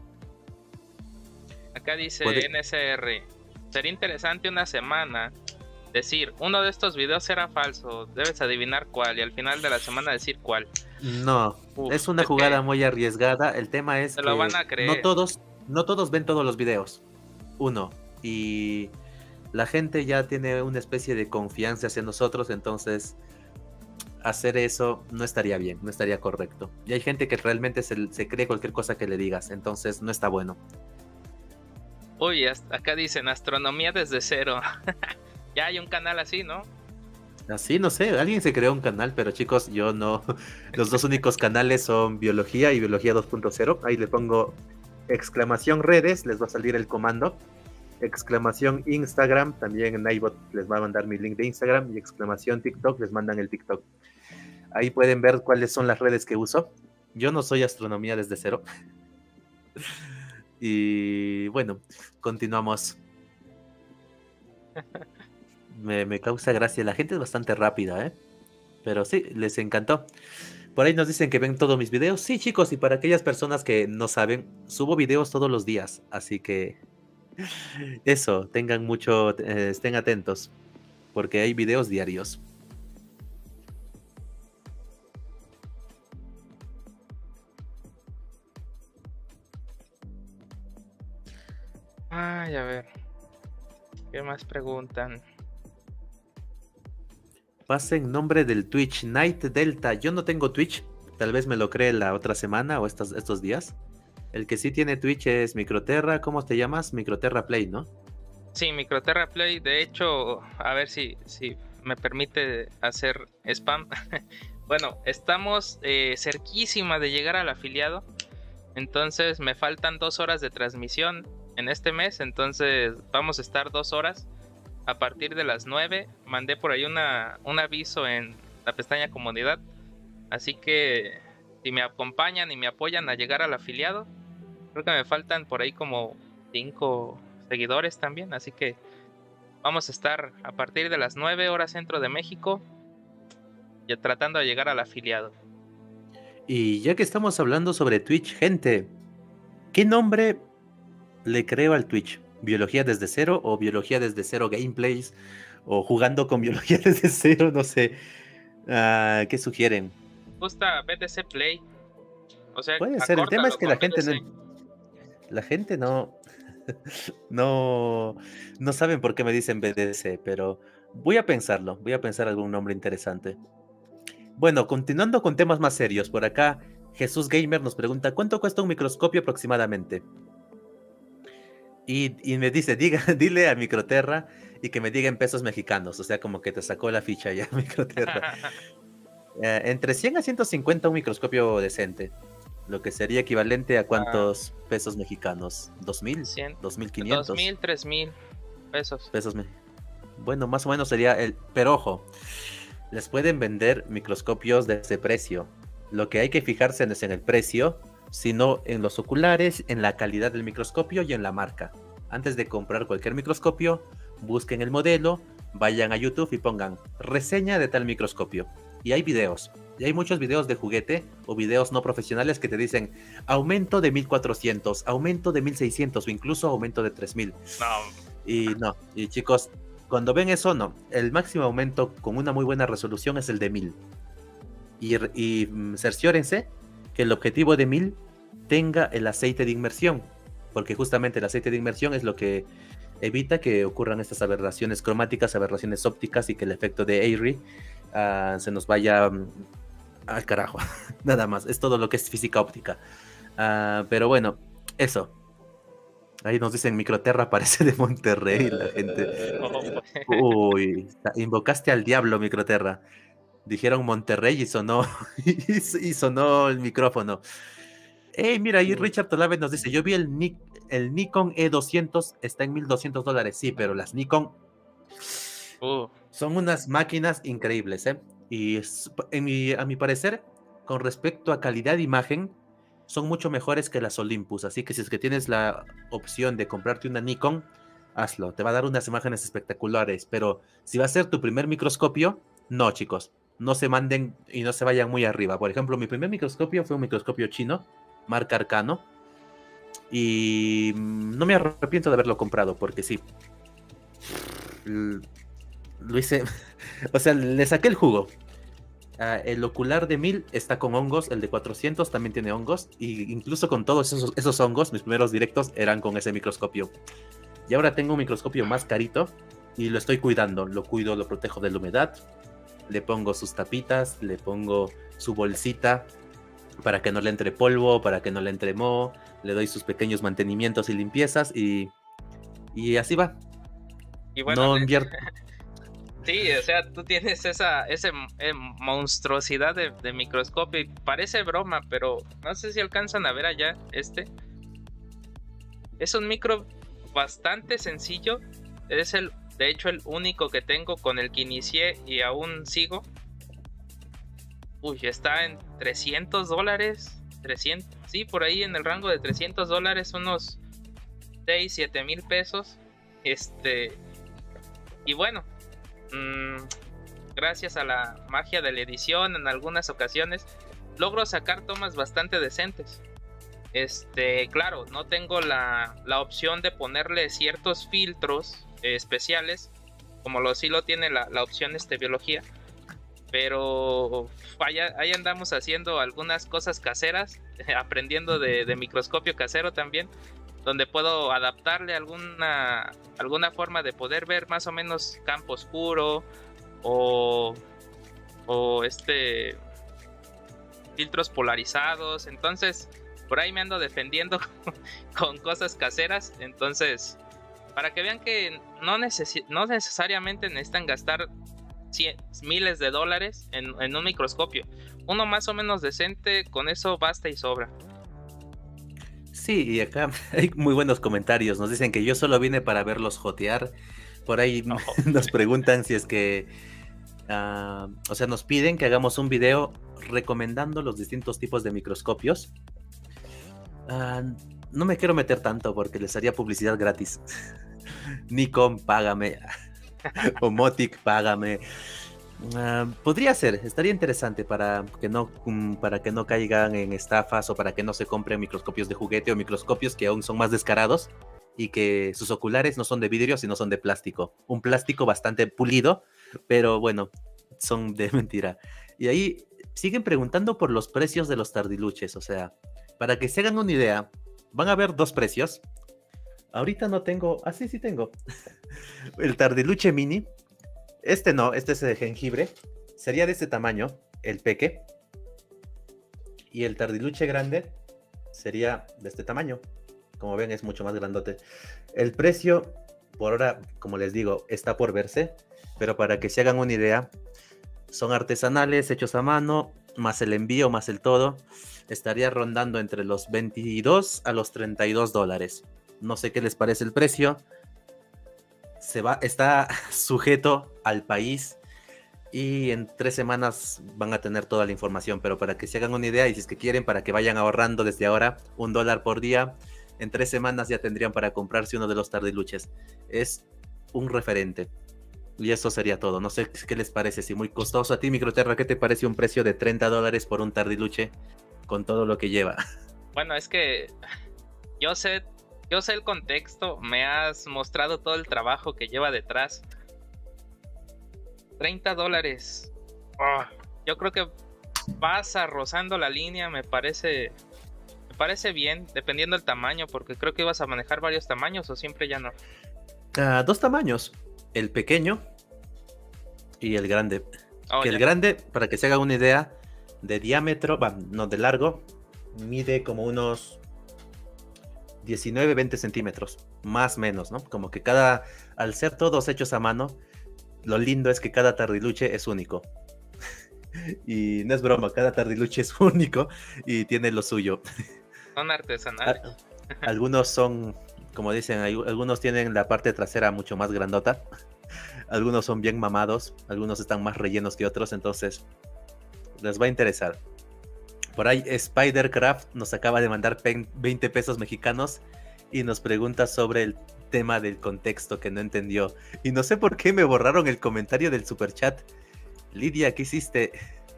Acá dice ¿Puede? N S R, sería interesante una semana decir, uno de estos videos era falso, debes adivinar cuál, y al final de la semana decir cuál. No, Uf, es una es jugada que muy arriesgada. El tema es se que lo van a creer. no todos, no todos ven todos los videos. Uno. Y la gente ya tiene una especie de confianza hacia nosotros, entonces hacer eso no estaría bien, no estaría correcto. Y hay gente que realmente se, se cree cualquier cosa que le digas, entonces no está bueno. Uy, hasta acá dicen astronomía desde cero. Ya hay un canal así, ¿no? Así, no sé, alguien se creó un canal, pero chicos, yo no. Los dos únicos canales son Biología y Biología dos punto cero. Ahí le pongo exclamación redes, les va a salir el comando. Exclamación Instagram, también en iBot les va a mandar mi link de Instagram. Y exclamación TikTok, les mandan el TikTok. Ahí pueden ver cuáles son las redes que uso. Yo no soy astronomía desde cero. Y bueno, continuamos. Me, me causa gracia. La gente es bastante rápida, ¿eh? Pero sí, les encantó. Por ahí nos dicen que ven todos mis videos. Sí, chicos, y para aquellas personas que no saben, subo videos todos los días. Así que eso, tengan mucho, eh, estén atentos. Porque hay videos diarios. Ay, a ver. ¿Qué más preguntan? Pasen nombre del Twitch, Night Delta. Yo no tengo Twitch. Tal vez me lo cree la otra semana o estos, estos días. El que sí tiene Twitch es Microterra. ¿Cómo te llamas? Microterra Play, ¿no? Sí, Microterra Play. De hecho, a ver si, si me permite hacer spam. Bueno, estamos eh, cerquísima de llegar al afiliado. Entonces me faltan dos horas de transmisión en este mes. Entonces vamos a estar dos horas a partir de las nueve. Mandé por ahí una, un aviso en la pestaña comunidad. Así que si me acompañan y me apoyan a llegar al afiliado, creo que me faltan por ahí como cinco seguidores también. Así que vamos a estar a partir de las nueve horas centro de México, ya tratando de llegar al afiliado. Y ya que estamos hablando sobre Twitch, gente, ¿qué nombre le creo al Twitch? ¿Biología desde cero o Biología desde cero gameplays? ¿O jugando con Biología desde cero? No sé. Uh, ¿Qué sugieren? Gusta B D C Play. O sea, puede ser. El tema es que la gente no, la gente no no no saben por qué me dicen B D C, pero voy a pensarlo, voy a pensar algún nombre interesante. Bueno, continuando con temas más serios, por acá Jesús Gamer nos pregunta ¿cuánto cuesta un microscopio aproximadamente? Y, y me dice, diga, dile a Microterra y que me diga en pesos mexicanos, o sea, como que te sacó la ficha ya, Microterra. eh, entre cien a ciento cincuenta un microscopio decente, lo que sería equivalente a cuántos ah. pesos mexicanos, ¿dos mil? ¿dos mil quinientos? dos mil, tres mil pesos. Pesos me... Bueno, más o menos sería el... Pero ojo, les pueden vender microscopios de ese precio. Lo que hay que fijarse no es en el precio, sino en los oculares, en la calidad del microscopio y en la marca. Antes de comprar cualquier microscopio, busquen el modelo, vayan a YouTube y pongan reseña de tal microscopio. Y hay videos, y hay muchos videos de juguete o videos no profesionales que te dicen aumento de mil cuatrocientos, aumento de mil seiscientos o incluso aumento de tres mil. No. Y no, y chicos, cuando ven eso, no. El máximo aumento con una muy buena resolución es el de mil. Y, y cerciórense que el objetivo de mil tenga el aceite de inmersión, porque justamente el aceite de inmersión es lo que evita que ocurran estas aberraciones cromáticas, aberraciones ópticas y que el efecto de Airy uh, se nos vaya um, al carajo. Nada más, es todo lo que es física óptica. Uh, pero bueno, eso. Ahí nos dicen Microterra parece de Monterrey la gente. Uy, invocaste al diablo, Microterra. Dijeron Monterrey y sonó y sonó el micrófono. Hey, mira, ahí Richard Tolave nos dice, yo vi el, Ni el Nikon E doscientos, está en mil doscientos dólares. Sí, pero las Nikon uh. son unas máquinas increíbles, ¿eh? Y es, en mi, a mi parecer, con respecto a calidad de imagen, son mucho mejores que las Olympus. Así que si es que tienes la opción de comprarte una Nikon, hazlo. Te va a dar unas imágenes espectaculares. Pero si va a ser tu primer microscopio, no, chicos. No se manden y no se vayan muy arriba. Por ejemplo, mi primer microscopio fue un microscopio chino, marca Arcano, y no me arrepiento de haberlo comprado, porque sí, lo hice, o sea, le saqué el jugo. Uh, el ocular de mil está con hongos, el de cuatrocientos también tiene hongos, y incluso con todos esos, esos hongos, mis primeros directos eran con ese microscopio. Y ahora tengo un microscopio más carito, y lo estoy cuidando, lo cuido, lo protejo de la humedad, le pongo sus tapitas, le pongo su bolsita, para que no le entre polvo, para que no le entre moho, le doy sus pequeños mantenimientos y limpiezas y, y así va. Y bueno, no invierto. Sí, o sea, tú tienes esa, esa eh, monstruosidad de, de microscopio y parece broma, pero no sé si alcanzan a ver allá este. Es un micro bastante sencillo, es el, de hecho el único que tengo con el que inicié y aún sigo. Uy, está en trescientos dólares, trescientos, sí, por ahí en el rango de trescientos dólares, unos seis, siete mil pesos. Este, y bueno, mmm, gracias a la magia de la edición, en algunas ocasiones logro sacar tomas bastante decentes. Este, claro, no tengo la, la opción de ponerle ciertos filtros eh, especiales, como lo sí lo tiene la, la opción este, biología. Pero allá, ahí andamos haciendo algunas cosas caseras, aprendiendo de, de microscopio casero también, donde puedo adaptarle alguna, alguna forma de poder ver más o menos campo oscuro o, o este filtros polarizados. Entonces por ahí me ando defendiendo con cosas caseras. Entonces, para que vean que no, neces no necesariamente necesitan gastar Cien, miles de dólares en, en un microscopio. Uno más o menos decente, con eso basta y sobra. Sí, y acá hay muy buenos comentarios. Nos dicen que yo solo vine para verlos jotear. Por ahí oh. nos preguntan si es que uh, o sea, nos piden que hagamos un video recomendando los distintos tipos de microscopios. uh, No me quiero meter tanto porque les haría publicidad gratis. Nikon, págame. O Motic, págame. Uh, podría ser, estaría interesante para que no um, para que no caigan en estafas o para que no se compren microscopios de juguete o microscopios que aún son más descarados y que sus oculares no son de vidrio sino son de plástico, un plástico bastante pulido, pero bueno, son de mentira. Y ahí siguen preguntando por los precios de los tardiluches. O sea, para que se hagan una idea, van a ver dos precios. Ahorita no tengo, ah sí, sí tengo el tardiluche mini. Este no, este es de jengibre. Sería de este tamaño, el peque. Y el tardiluche grande sería de este tamaño. Como ven, es mucho más grandote. El precio, por ahora, como les digo, está por verse. Pero para que se hagan una idea, son artesanales, hechos a mano, más el envío, más el todo. Estaría rondando entre los veintidós a los treinta y dos dólares. No sé qué les parece el precio. Se va, está sujeto al país y en tres semanas van a tener toda la información, pero para que se hagan una idea y si es que quieren, para que vayan ahorrando desde ahora un dólar por día, en tres semanas ya tendrían para comprarse uno de los tardiluches. Es un referente. Y eso sería todo. No sé qué les parece, si muy costoso. A ti, Microterra, ¿qué te parece un precio de treinta dólares por un tardiluche con todo lo que lleva? Bueno, es que yo sé Yo sé el contexto, me has mostrado todo el trabajo que lleva detrás. treinta dólares. Oh, yo creo que pasa rozando la línea, me parece, me parece bien, dependiendo del tamaño, porque creo que ibas a manejar varios tamaños o siempre ya no. Uh, dos tamaños, el pequeño y el grande. Oh, que el ya. grande, para que se haga una idea, de diámetro, bah, no, de largo, mide como unos diecinueve, veinte centímetros, más o menos, ¿no? Como que cada, al ser todos hechos a mano, lo lindo es que cada tardiluche es único. Y no es broma, cada tardiluche es único y tiene lo suyo. Son artesanales. Algunos son, como dicen, algunos tienen la parte trasera mucho más grandota. Algunos son bien mamados, algunos están más rellenos que otros, entonces les va a interesar. Por ahí Spidercraft nos acaba de mandar veinte pesos mexicanos y nos pregunta sobre el tema del contexto que no entendió. Y no sé por qué me borraron el comentario del superchat. Lidia, ¿qué hiciste?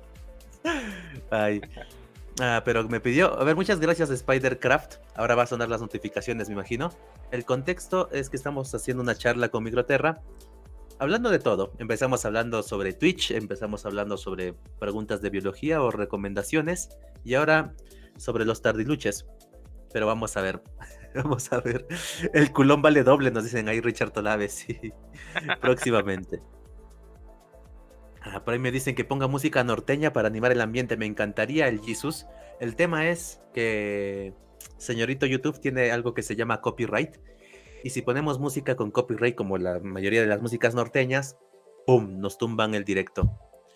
Ay. Ah, pero me pidió, a ver, muchas gracias Spidercraft. Ahora va a sonar las notificaciones, me imagino. El contexto es que estamos haciendo una charla con Microterra, hablando de todo. Empezamos hablando sobre Twitch, empezamos hablando sobre preguntas de biología o recomendaciones, y ahora sobre los tardiluches. Pero vamos a ver, vamos a ver. El culón vale doble, nos dicen ahí Richard Tolaves, sí. Próximamente. Ah, por ahí me dicen que ponga música norteña para animar el ambiente. Me encantaría el Jesus. El tema es que señorito YouTube tiene algo que se llama copyright. Y si ponemos música con copyright, como la mayoría de las músicas norteñas, ¡pum!, nos tumban el directo.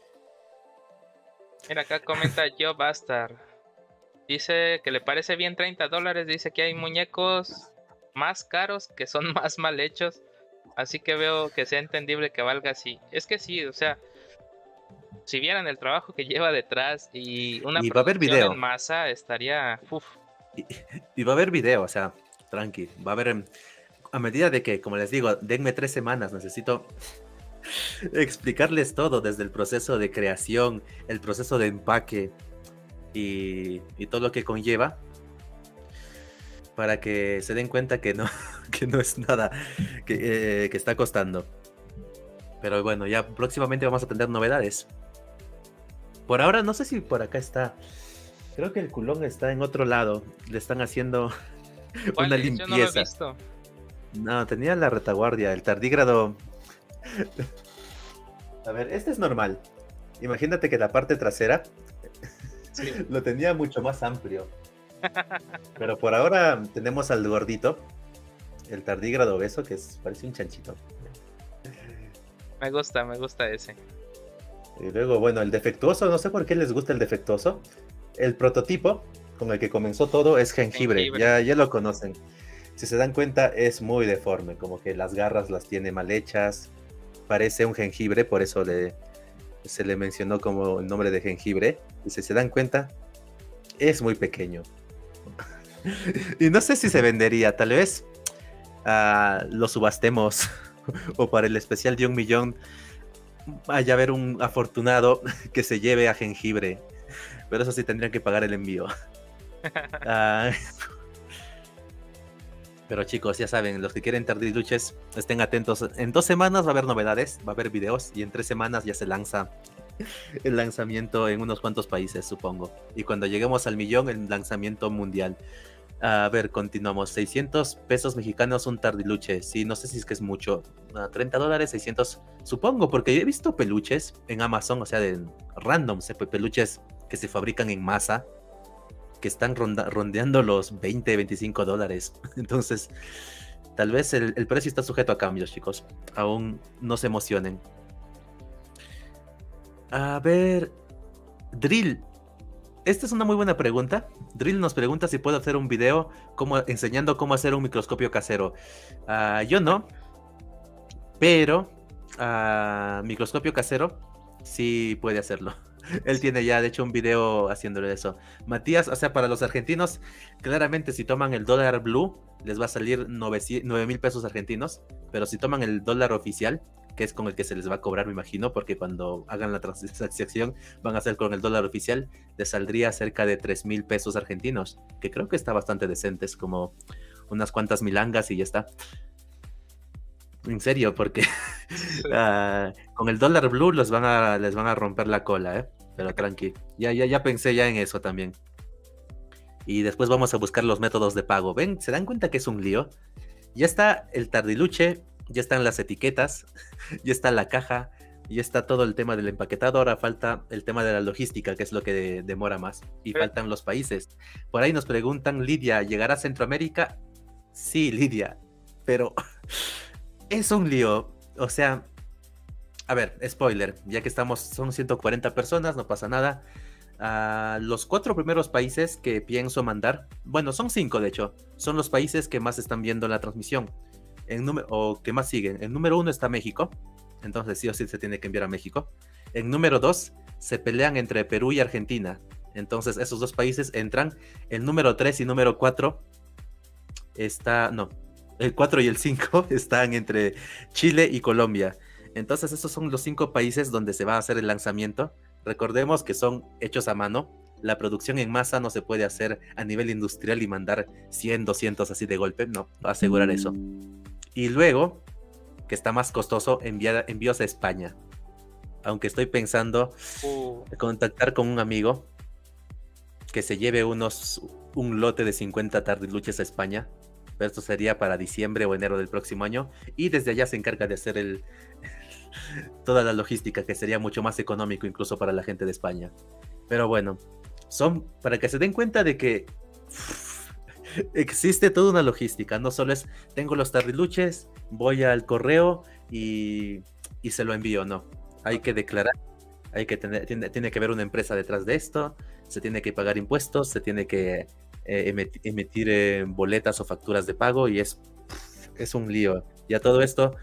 Mira, acá comenta Joe Bastard. Dice que le parece bien treinta dólares. Dice que hay muñecos más caros que son más mal hechos. Así que veo que sea entendible que valga así. Es que sí, o sea, si vieran el trabajo que lleva detrás y una y va a haber producción video en masa, estaría... Uf. Y, y va a haber video, o sea, tranqui. Va a haber... A medida de que, como les digo, denme tres semanas, necesito explicarles todo, desde el proceso de creación, el proceso de empaque y, y todo lo que conlleva, para que se den cuenta que no, que no es nada que, eh, que está costando. Pero bueno, ya próximamente vamos a tener novedades. Por ahora, no sé si por acá está. Creo que el culón está en otro lado. Le están haciendo una limpieza. Yo no lo he visto. No, tenía la retaguardia, el tardígrado. A ver, este es normal. Imagínate que la parte trasera sí. Lo tenía mucho más amplio. Pero por ahora tenemos al gordito, el tardígrado obeso, que es, parece un chanchito. Me gusta, me gusta ese. Y luego, bueno, el defectuoso, no sé por qué les gusta el defectuoso. El prototipo con el que comenzó todo es jengibre, jengibre. Ya, ya lo conocen. Si se dan cuenta, es muy deforme, como que las garras las tiene mal hechas, parece un jengibre, por eso le, se le mencionó como el nombre de jengibre. Y si se dan cuenta, es muy pequeño. Y no sé si se vendería, tal vez uh, lo subastemos, o para el especial de un millón vaya a haber un afortunado que se lleve a jengibre, pero eso sí tendrían que pagar el envío. Uh, Pero chicos, ya saben, los que quieren tardiluches, estén atentos. En dos semanas va a haber novedades, va a haber videos, y en tres semanas ya se lanza el lanzamiento en unos cuantos países, supongo. Y cuando lleguemos al millón, el lanzamiento mundial. A ver, continuamos. seiscientos pesos mexicanos un tardiluche. Sí, no sé si es que es mucho. treinta dólares, seiscientos, supongo, porque he visto peluches en Amazon, o sea, de random, peluches que se fabrican en masa, que están ronda, rondeando los veinte, veinticinco dólares. Entonces, tal vez el, el precio está sujeto a cambios, chicos. Aún no se emocionen. A ver, Drill. Esta es una muy buena pregunta. Drill nos pregunta si puedo hacer un video como, enseñando cómo hacer un microscopio casero. Uh, yo no. Pero uh, microscopio casero sí puede hacerlo. Él tiene ya, de hecho, un video haciéndole eso. Matías, o sea, para los argentinos, claramente si toman el dólar blue, les va a salir nueve mil pesos argentinos. Pero si toman el dólar oficial, que es con el que se les va a cobrar, me imagino, porque cuando hagan la transacción van a hacer con el dólar oficial, les saldría cerca de tres mil pesos argentinos, que creo que está bastante decente, es como unas cuantas milangas y ya está. En serio, porque uh, con el dólar blue les van a, les van a romper la cola, ¿eh? pero tranqui. Ya, ya, ya pensé ya en eso también. Y después vamos a buscar los métodos de pago. ¿Ven? ¿Se dan cuenta que es un lío? Ya está el tardiluche, ya están las etiquetas, ya está la caja, ya está todo el tema del empaquetado. Ahora falta el tema de la logística, que es lo que de, demora más. Y faltan los países. Por ahí nos preguntan, Lidia, ¿llegará a Centroamérica? Sí, Lidia, pero es un lío. O sea, a ver, spoiler, ya que estamos, son ciento cuarenta personas, no pasa nada. Uh, los cuatro primeros países que pienso mandar, bueno, son cinco de hecho, son los países que más están viendo la transmisión, en número, o que más siguen. En número uno está México, entonces sí o sí se tiene que enviar a México. En número dos se pelean entre Perú y Argentina, entonces esos dos países entran. El número tres y número cuatro está, no, el cuatro y el cinco están entre Chile y Colombia. Entonces esos son los cinco países donde se va a hacer el lanzamiento. Recordemos que son hechos a mano. La producción en masa no se puede hacer a nivel industrial y mandar cien, doscientos así de golpe. No, no asegurar eso. Y luego, que está más costoso, enviar envíos a España. Aunque estoy pensando uh. contactar con un amigo que se lleve unos un lote de cincuenta tardiluches a España. Pero esto sería para diciembre o enero del próximo año. Y desde allá se encarga de hacer el... toda la logística, que sería mucho más económico incluso para la gente de España. Pero bueno, son para que se den cuenta de que uff, existe toda una logística. No solo es, tengo los tardiluches, voy al correo y, y se lo envío. No, hay que declarar, hay que tener, tiene, tiene que haber una empresa detrás de esto, se tiene que pagar impuestos, se tiene que eh, emitir, emitir eh, boletas o facturas de pago, y es, es un lío. Ya todo esto...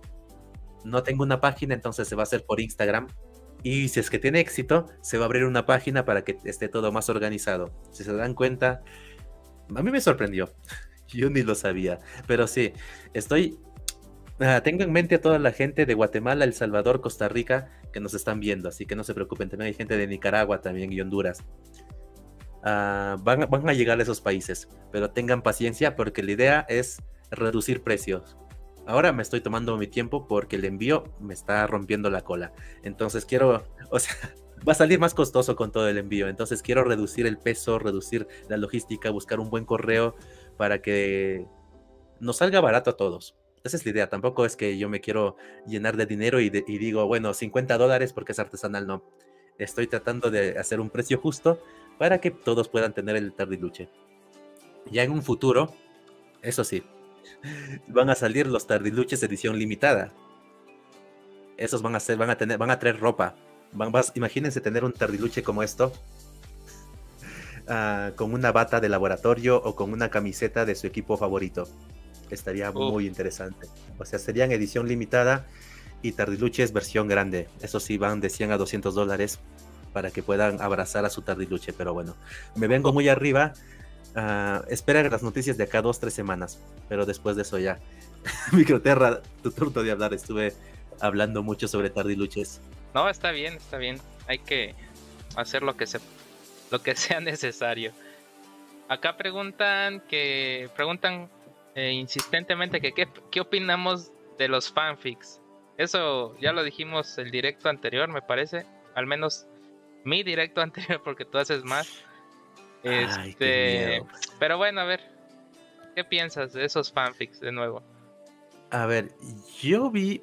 No tengo una página, entonces se va a hacer por Instagram. Y si es que tiene éxito, se va a abrir una página para que esté todo más organizado. Si se dan cuenta, a mí me sorprendió. Yo ni lo sabía. Pero sí, estoy... Uh, tengo en mente a toda la gente de Guatemala, El Salvador, Costa Rica, que nos están viendo. Así que no se preocupen, también hay gente de Nicaragua también y Honduras. Uh, van, van a llegar a esos países. Pero tengan paciencia porque la idea es reducir precios. Ahora me estoy tomando mi tiempo porque el envío me está rompiendo la cola. Entonces quiero, o sea, va a salir más costoso con todo el envío. Entonces quiero reducir el peso, reducir la logística, buscar un buen correo para que nos salga barato a todos. Esa es la idea. Tampoco es que yo me quiero llenar de dinero y, de, y digo, bueno, cincuenta dólares porque es artesanal. No. Estoy tratando de hacer un precio justo para que todos puedan tener el tardiluche. Ya en un futuro, eso sí, van a salir los tardiluches edición limitada. Esos van a ser, van a tener, van a traer ropa. Van, vas, imagínense tener un tardiluche como esto, uh, con una bata de laboratorio o con una camiseta de su equipo favorito. Estaría uh. muy interesante. O sea, serían edición limitada y tardiluches versión grande. Eso sí, van de cien a doscientos dólares para que puedan abrazar a su tardiluche. Pero bueno, me vengo muy arriba. Uh, espera las noticias de acá dos, tres semanas, pero después de eso ya. Microterra, tu turno de hablar. Estuve hablando mucho sobre tardiluches. No, está bien, está bien. Hay que hacer lo que se, lo que sea necesario. Acá preguntan que preguntan eh, insistentemente que qué, qué opinamos de los fanfics. Eso ya lo dijimos el directo anterior, me parece. Al menos mi directo anterior, porque tú haces más. Ay, este, pero bueno, a ver, ¿qué piensas de esos fanfics de nuevo? A ver, yo vi...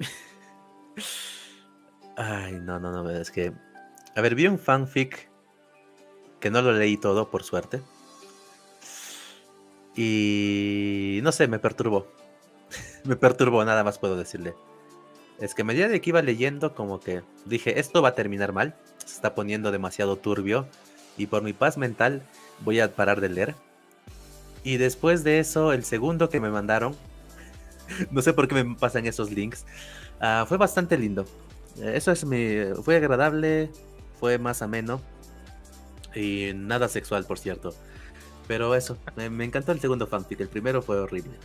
Ay, no, no, no, es que... A ver, vi un fanfic que no lo leí todo, por suerte. Y... no sé, me perturbó. Me perturbó, nada más puedo decirle. Es que a medida de que iba leyendo, como que dije, esto va a terminar mal. Se está poniendo demasiado turbio. Y por mi paz mental... voy a parar de leer. Y después de eso, el segundo que me mandaron, no sé por qué me pasan esos links, uh, fue bastante lindo. Eso es mi... fue agradable, fue más ameno. Y nada sexual, por cierto. Pero eso, me, me encantó el segundo fanfic. El primero fue horrible.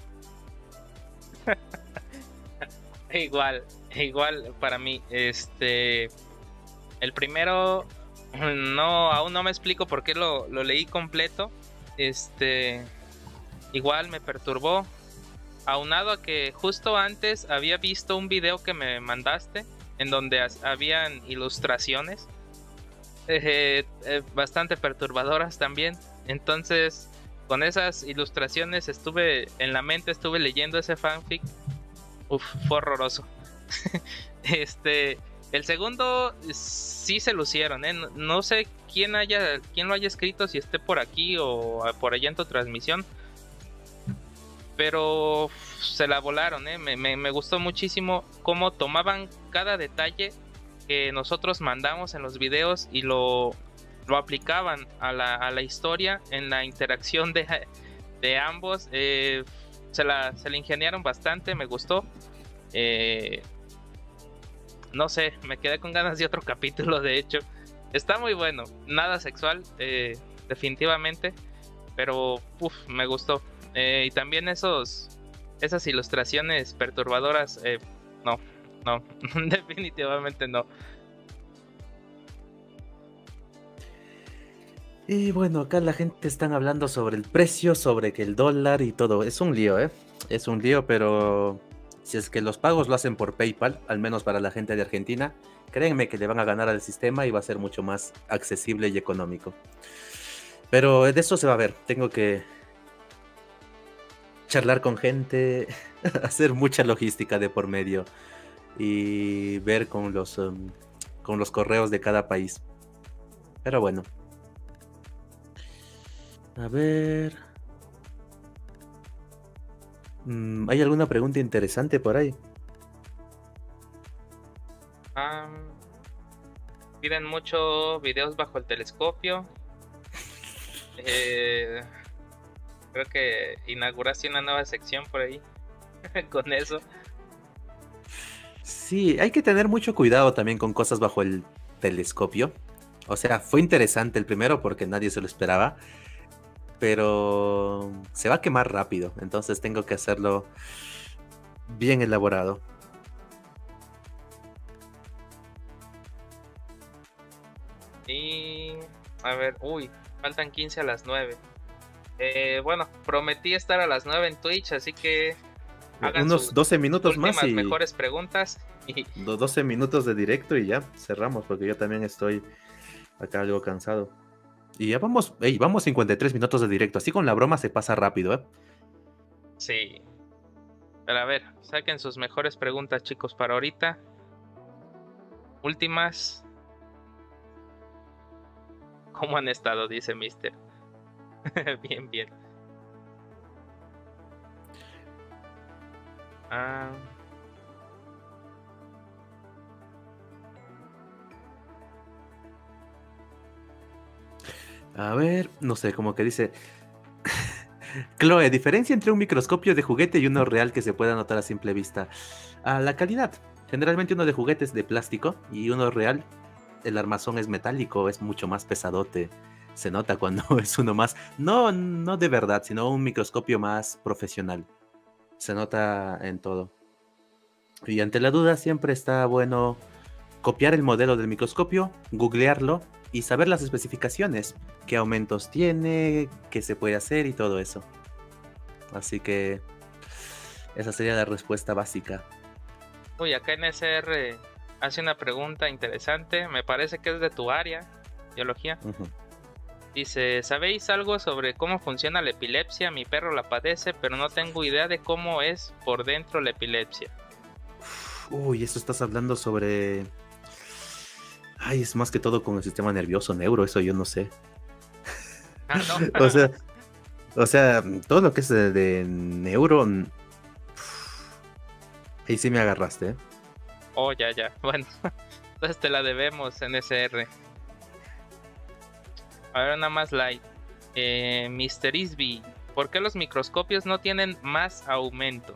Igual, igual para mí. Este... El primero... No, aún no me explico por qué lo, lo leí completo. Este, igual me perturbó. Aunado a que justo antes había visto un video que me mandaste en donde habían ilustraciones. eh, eh, bastante perturbadoras también. Entonces, con esas ilustraciones estuve en la mente, estuve leyendo ese fanfic. Uf, fue horroroso. Este, el segundo sí se lucieron, ¿eh? No, no sé quién haya, quién lo haya escrito, si esté por aquí o por allá en tu transmisión, pero uf, se la volaron, ¿eh? Me, me, me gustó muchísimo cómo tomaban cada detalle que nosotros mandamos en los videos y lo, lo aplicaban a la, a la historia en la interacción de, de ambos. Eh, se, la, se la ingeniaron bastante, me gustó. Eh, no sé, me quedé con ganas de otro capítulo, de hecho. Está muy bueno, nada sexual, eh, definitivamente, pero uf, me gustó. Eh, y también esos, esas ilustraciones perturbadoras, eh, no, no, definitivamente no. Y bueno, acá la gente están hablando sobre el precio, sobre que el dólar y todo. Es un lío, ¿eh? Es un lío, pero si es que los pagos lo hacen por PayPal, al menos para la gente de Argentina, créanme que le van a ganar al sistema y va a ser mucho más accesible y económico. Pero de eso se va a ver. Tengo que charlar con gente, hacer mucha logística de por medio y ver con los, um, con los correos de cada país. Pero bueno. A ver. Mm, ¿hay alguna pregunta interesante por ahí? Um, piden mucho videos bajo el telescopio. Eh, creo que inauguraste una nueva sección por ahí con eso. Sí, hay que tener mucho cuidado también con cosas bajo el telescopio. O sea, fue interesante el primero porque nadie se lo esperaba, pero se va a quemar rápido, entonces tengo que hacerlo bien elaborado. Y a ver, uy, faltan quince a las nueve. Eh, bueno, prometí estar a las nueve en Twitch, así que hagan unos doce minutos últimas más y mejores preguntas. Y doce minutos de directo y ya cerramos, porque yo también estoy acá algo cansado. Y ya vamos, hey, vamos cincuenta y tres minutos de directo, así con la broma se pasa rápido, ¿eh? sí. Pero a ver, saquen sus mejores preguntas, chicos, para ahorita. Últimas. ¿Cómo han estado? Dice Mister. Bien, bien. Ah. A ver, no sé, como que dice... Chloe, diferencia entre un microscopio de juguete y uno real que se pueda notar a simple vista. A la calidad. Generalmente uno de juguete es de plástico y uno real, el armazón es metálico, es mucho más pesadote. Se nota cuando es uno más... No, no de verdad, sino un microscopio más profesional. Se nota en todo. Y ante la duda siempre está bueno copiar el modelo del microscopio, googlearlo y saber las especificaciones, qué aumentos tiene, qué se puede hacer y todo eso. Así que esa sería la respuesta básica. Uy, acá en S R hace una pregunta interesante, me parece que es de tu área, biología. Uh-huh. Dice, ¿sabéis algo sobre cómo funciona la epilepsia? Mi perro la padece, pero no tengo idea de cómo es por dentro la epilepsia. Uy, eso estás hablando sobre... Ay, es más que todo con el sistema nervioso, neuro, eso yo no sé. Ah, no. o sea, o sea, todo lo que es de, de neuro... Ahí sí me agarraste, ¿eh? Oh, ya, ya. Bueno, entonces te la debemos en S R. Ahora nada más light. Eh, mister Isby, ¿por qué los microscopios no tienen más aumento?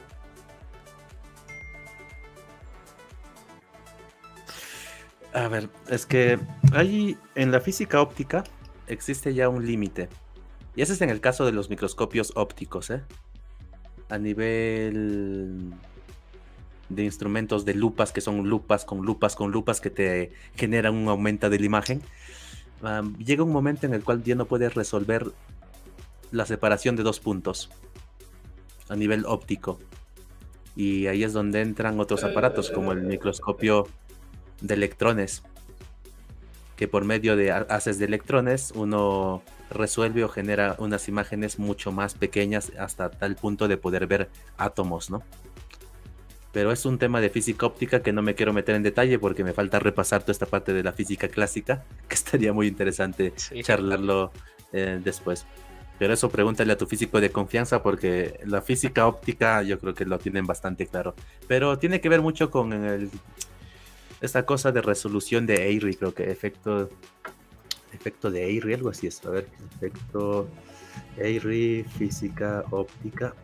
A ver, es que hay en la física óptica existe ya un límite. Y ese es en el caso de los microscopios ópticos, ¿eh? A nivel de instrumentos de lupas, que son lupas con lupas con lupas que te generan un aumento de la imagen. Um, llega un momento en el cual ya no puedes resolver la separación de dos puntos a nivel óptico. Y ahí es donde entran otros aparatos como el microscopio de electrones, que por medio de haces de electrones uno resuelve o genera unas imágenes mucho más pequeñas hasta tal punto de poder ver átomos, ¿no? Pero es un tema de física óptica que no me quiero meter en detalle porque me falta repasar toda esta parte de la física clásica, que estaría muy interesante sí. charlarlo eh, después. Pero eso pregúntale a tu físico de confianza porque la física óptica yo creo que lo tienen bastante claro. Pero tiene que ver mucho con el, esta cosa de resolución de Airy, creo que efecto, efecto de Airy, algo así es. A ver, efecto Airy, física óptica.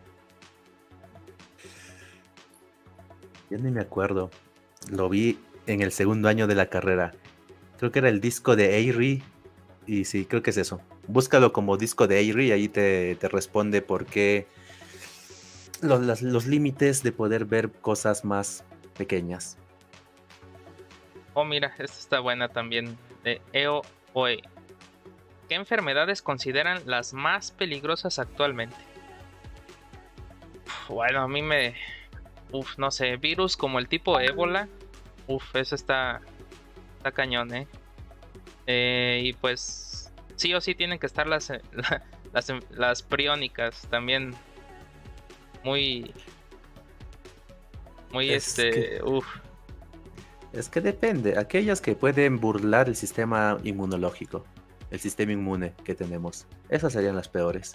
Ya ni me acuerdo. Lo vi en el segundo año de la carrera. Creo que era el disco de Airy. Y sí, creo que es eso. Búscalo como disco de Airy y ahí te, te responde por qué los, los, los límites de poder ver cosas más pequeñas. Oh, mira, esta está buena también. De E O O E. ¿Qué enfermedades consideran las más peligrosas actualmente? Bueno, a mí me... Uf, no sé, virus como el tipo ébola. Uf, eso está, está cañón, ¿eh? ¿eh? Y pues sí o sí tienen que estar las, la, las, las priónicas también. Muy, muy es este, que, uf. Es que depende. Aquellas que pueden burlar el sistema inmunológico, el sistema inmune que tenemos, esas serían las peores.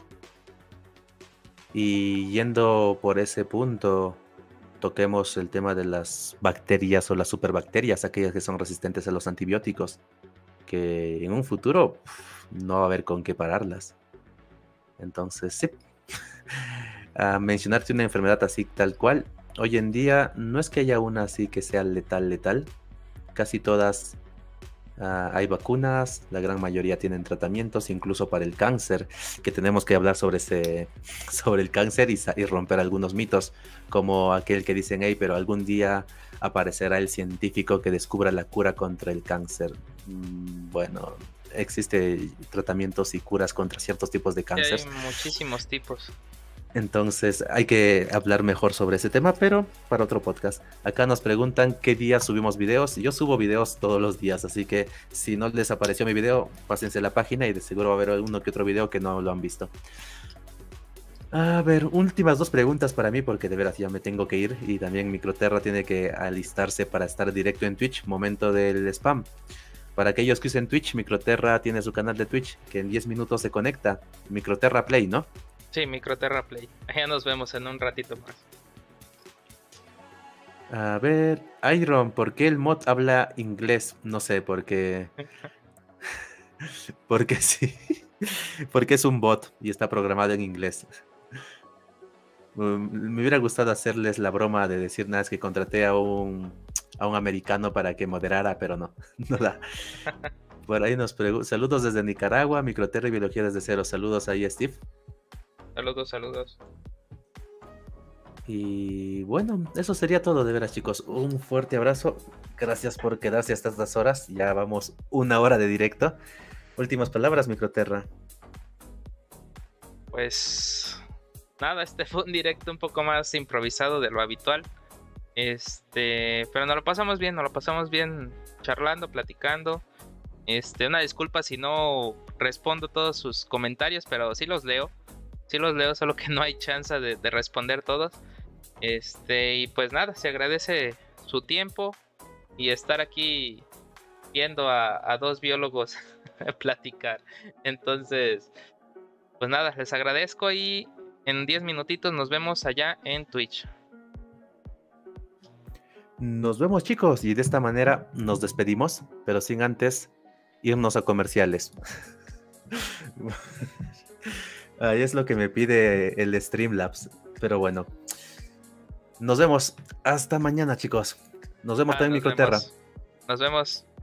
Y yendo por ese punto, toquemos el tema de las bacterias o las superbacterias, aquellas que son resistentes a los antibióticos, que en un futuro uf, no va a haber con qué pararlas. Entonces, sí, a mencionarte una enfermedad así tal cual, hoy en día no es que haya una así que sea letal, letal, casi todas uh, hay vacunas, la gran mayoría tienen tratamientos, incluso para el cáncer, que tenemos que hablar sobre ese, sobre el cáncer y, y romper algunos mitos, como aquel que dicen, hey, pero algún día aparecerá el científico que descubra la cura contra el cáncer. Mm, bueno, existen tratamientos y curas contra ciertos tipos de cáncer. Hay muchísimos tipos. Entonces hay que hablar mejor sobre ese tema, pero para otro podcast. Acá nos preguntan qué día subimos videos. Yo subo videos todos los días, así que si no les apareció mi video, pásense la página y de seguro va a haber uno que otro video que no lo han visto. A ver, últimas dos preguntas para mí porque de veras ya me tengo que ir y también Microterra tiene que alistarse para estar directo en Twitch, momento del spam. Para aquellos que usen Twitch, Microterra tiene su canal de Twitch que en diez minutos se conecta. Microterra Play, ¿no? Sí, Microterra Play. Ya nos vemos en un ratito más. A ver, Iron, ¿por qué el mod habla inglés? No sé, porque... porque sí. Porque es un bot y está programado en inglés. Me hubiera gustado hacerles la broma de decir nada, es que contraté a un, a un americano para que moderara, pero no, no da. Por ahí nos preguntan, saludos desde Nicaragua, Microterra y Biología desde cero. Saludos ahí, Steve. Saludos, saludos. Y bueno, eso sería todo de veras, chicos. Un fuerte abrazo. Gracias por quedarse hasta estas horas. Ya vamos una hora de directo. Últimas palabras, Microterra. Pues nada, este fue un directo un poco más improvisado de lo habitual. Este, pero nos lo pasamos bien, nos lo pasamos bien charlando, platicando. Este, una disculpa si no respondo todos sus comentarios, pero sí los leo. Sí los leo, solo que no hay chance de, de responder todos. Este, y pues nada, se agradece su tiempo y estar aquí viendo a, a dos biólogos platicar. Entonces, pues nada, les agradezco y en diez minutitos nos vemos allá en Twitch. Nos vemos, chicos, y de esta manera nos despedimos, pero sin antes irnos a comerciales. Ahí es lo que me pide el Streamlabs, pero bueno. Nos vemos hasta mañana, chicos. Nos vemos ah, también en Microterra. Nos vemos.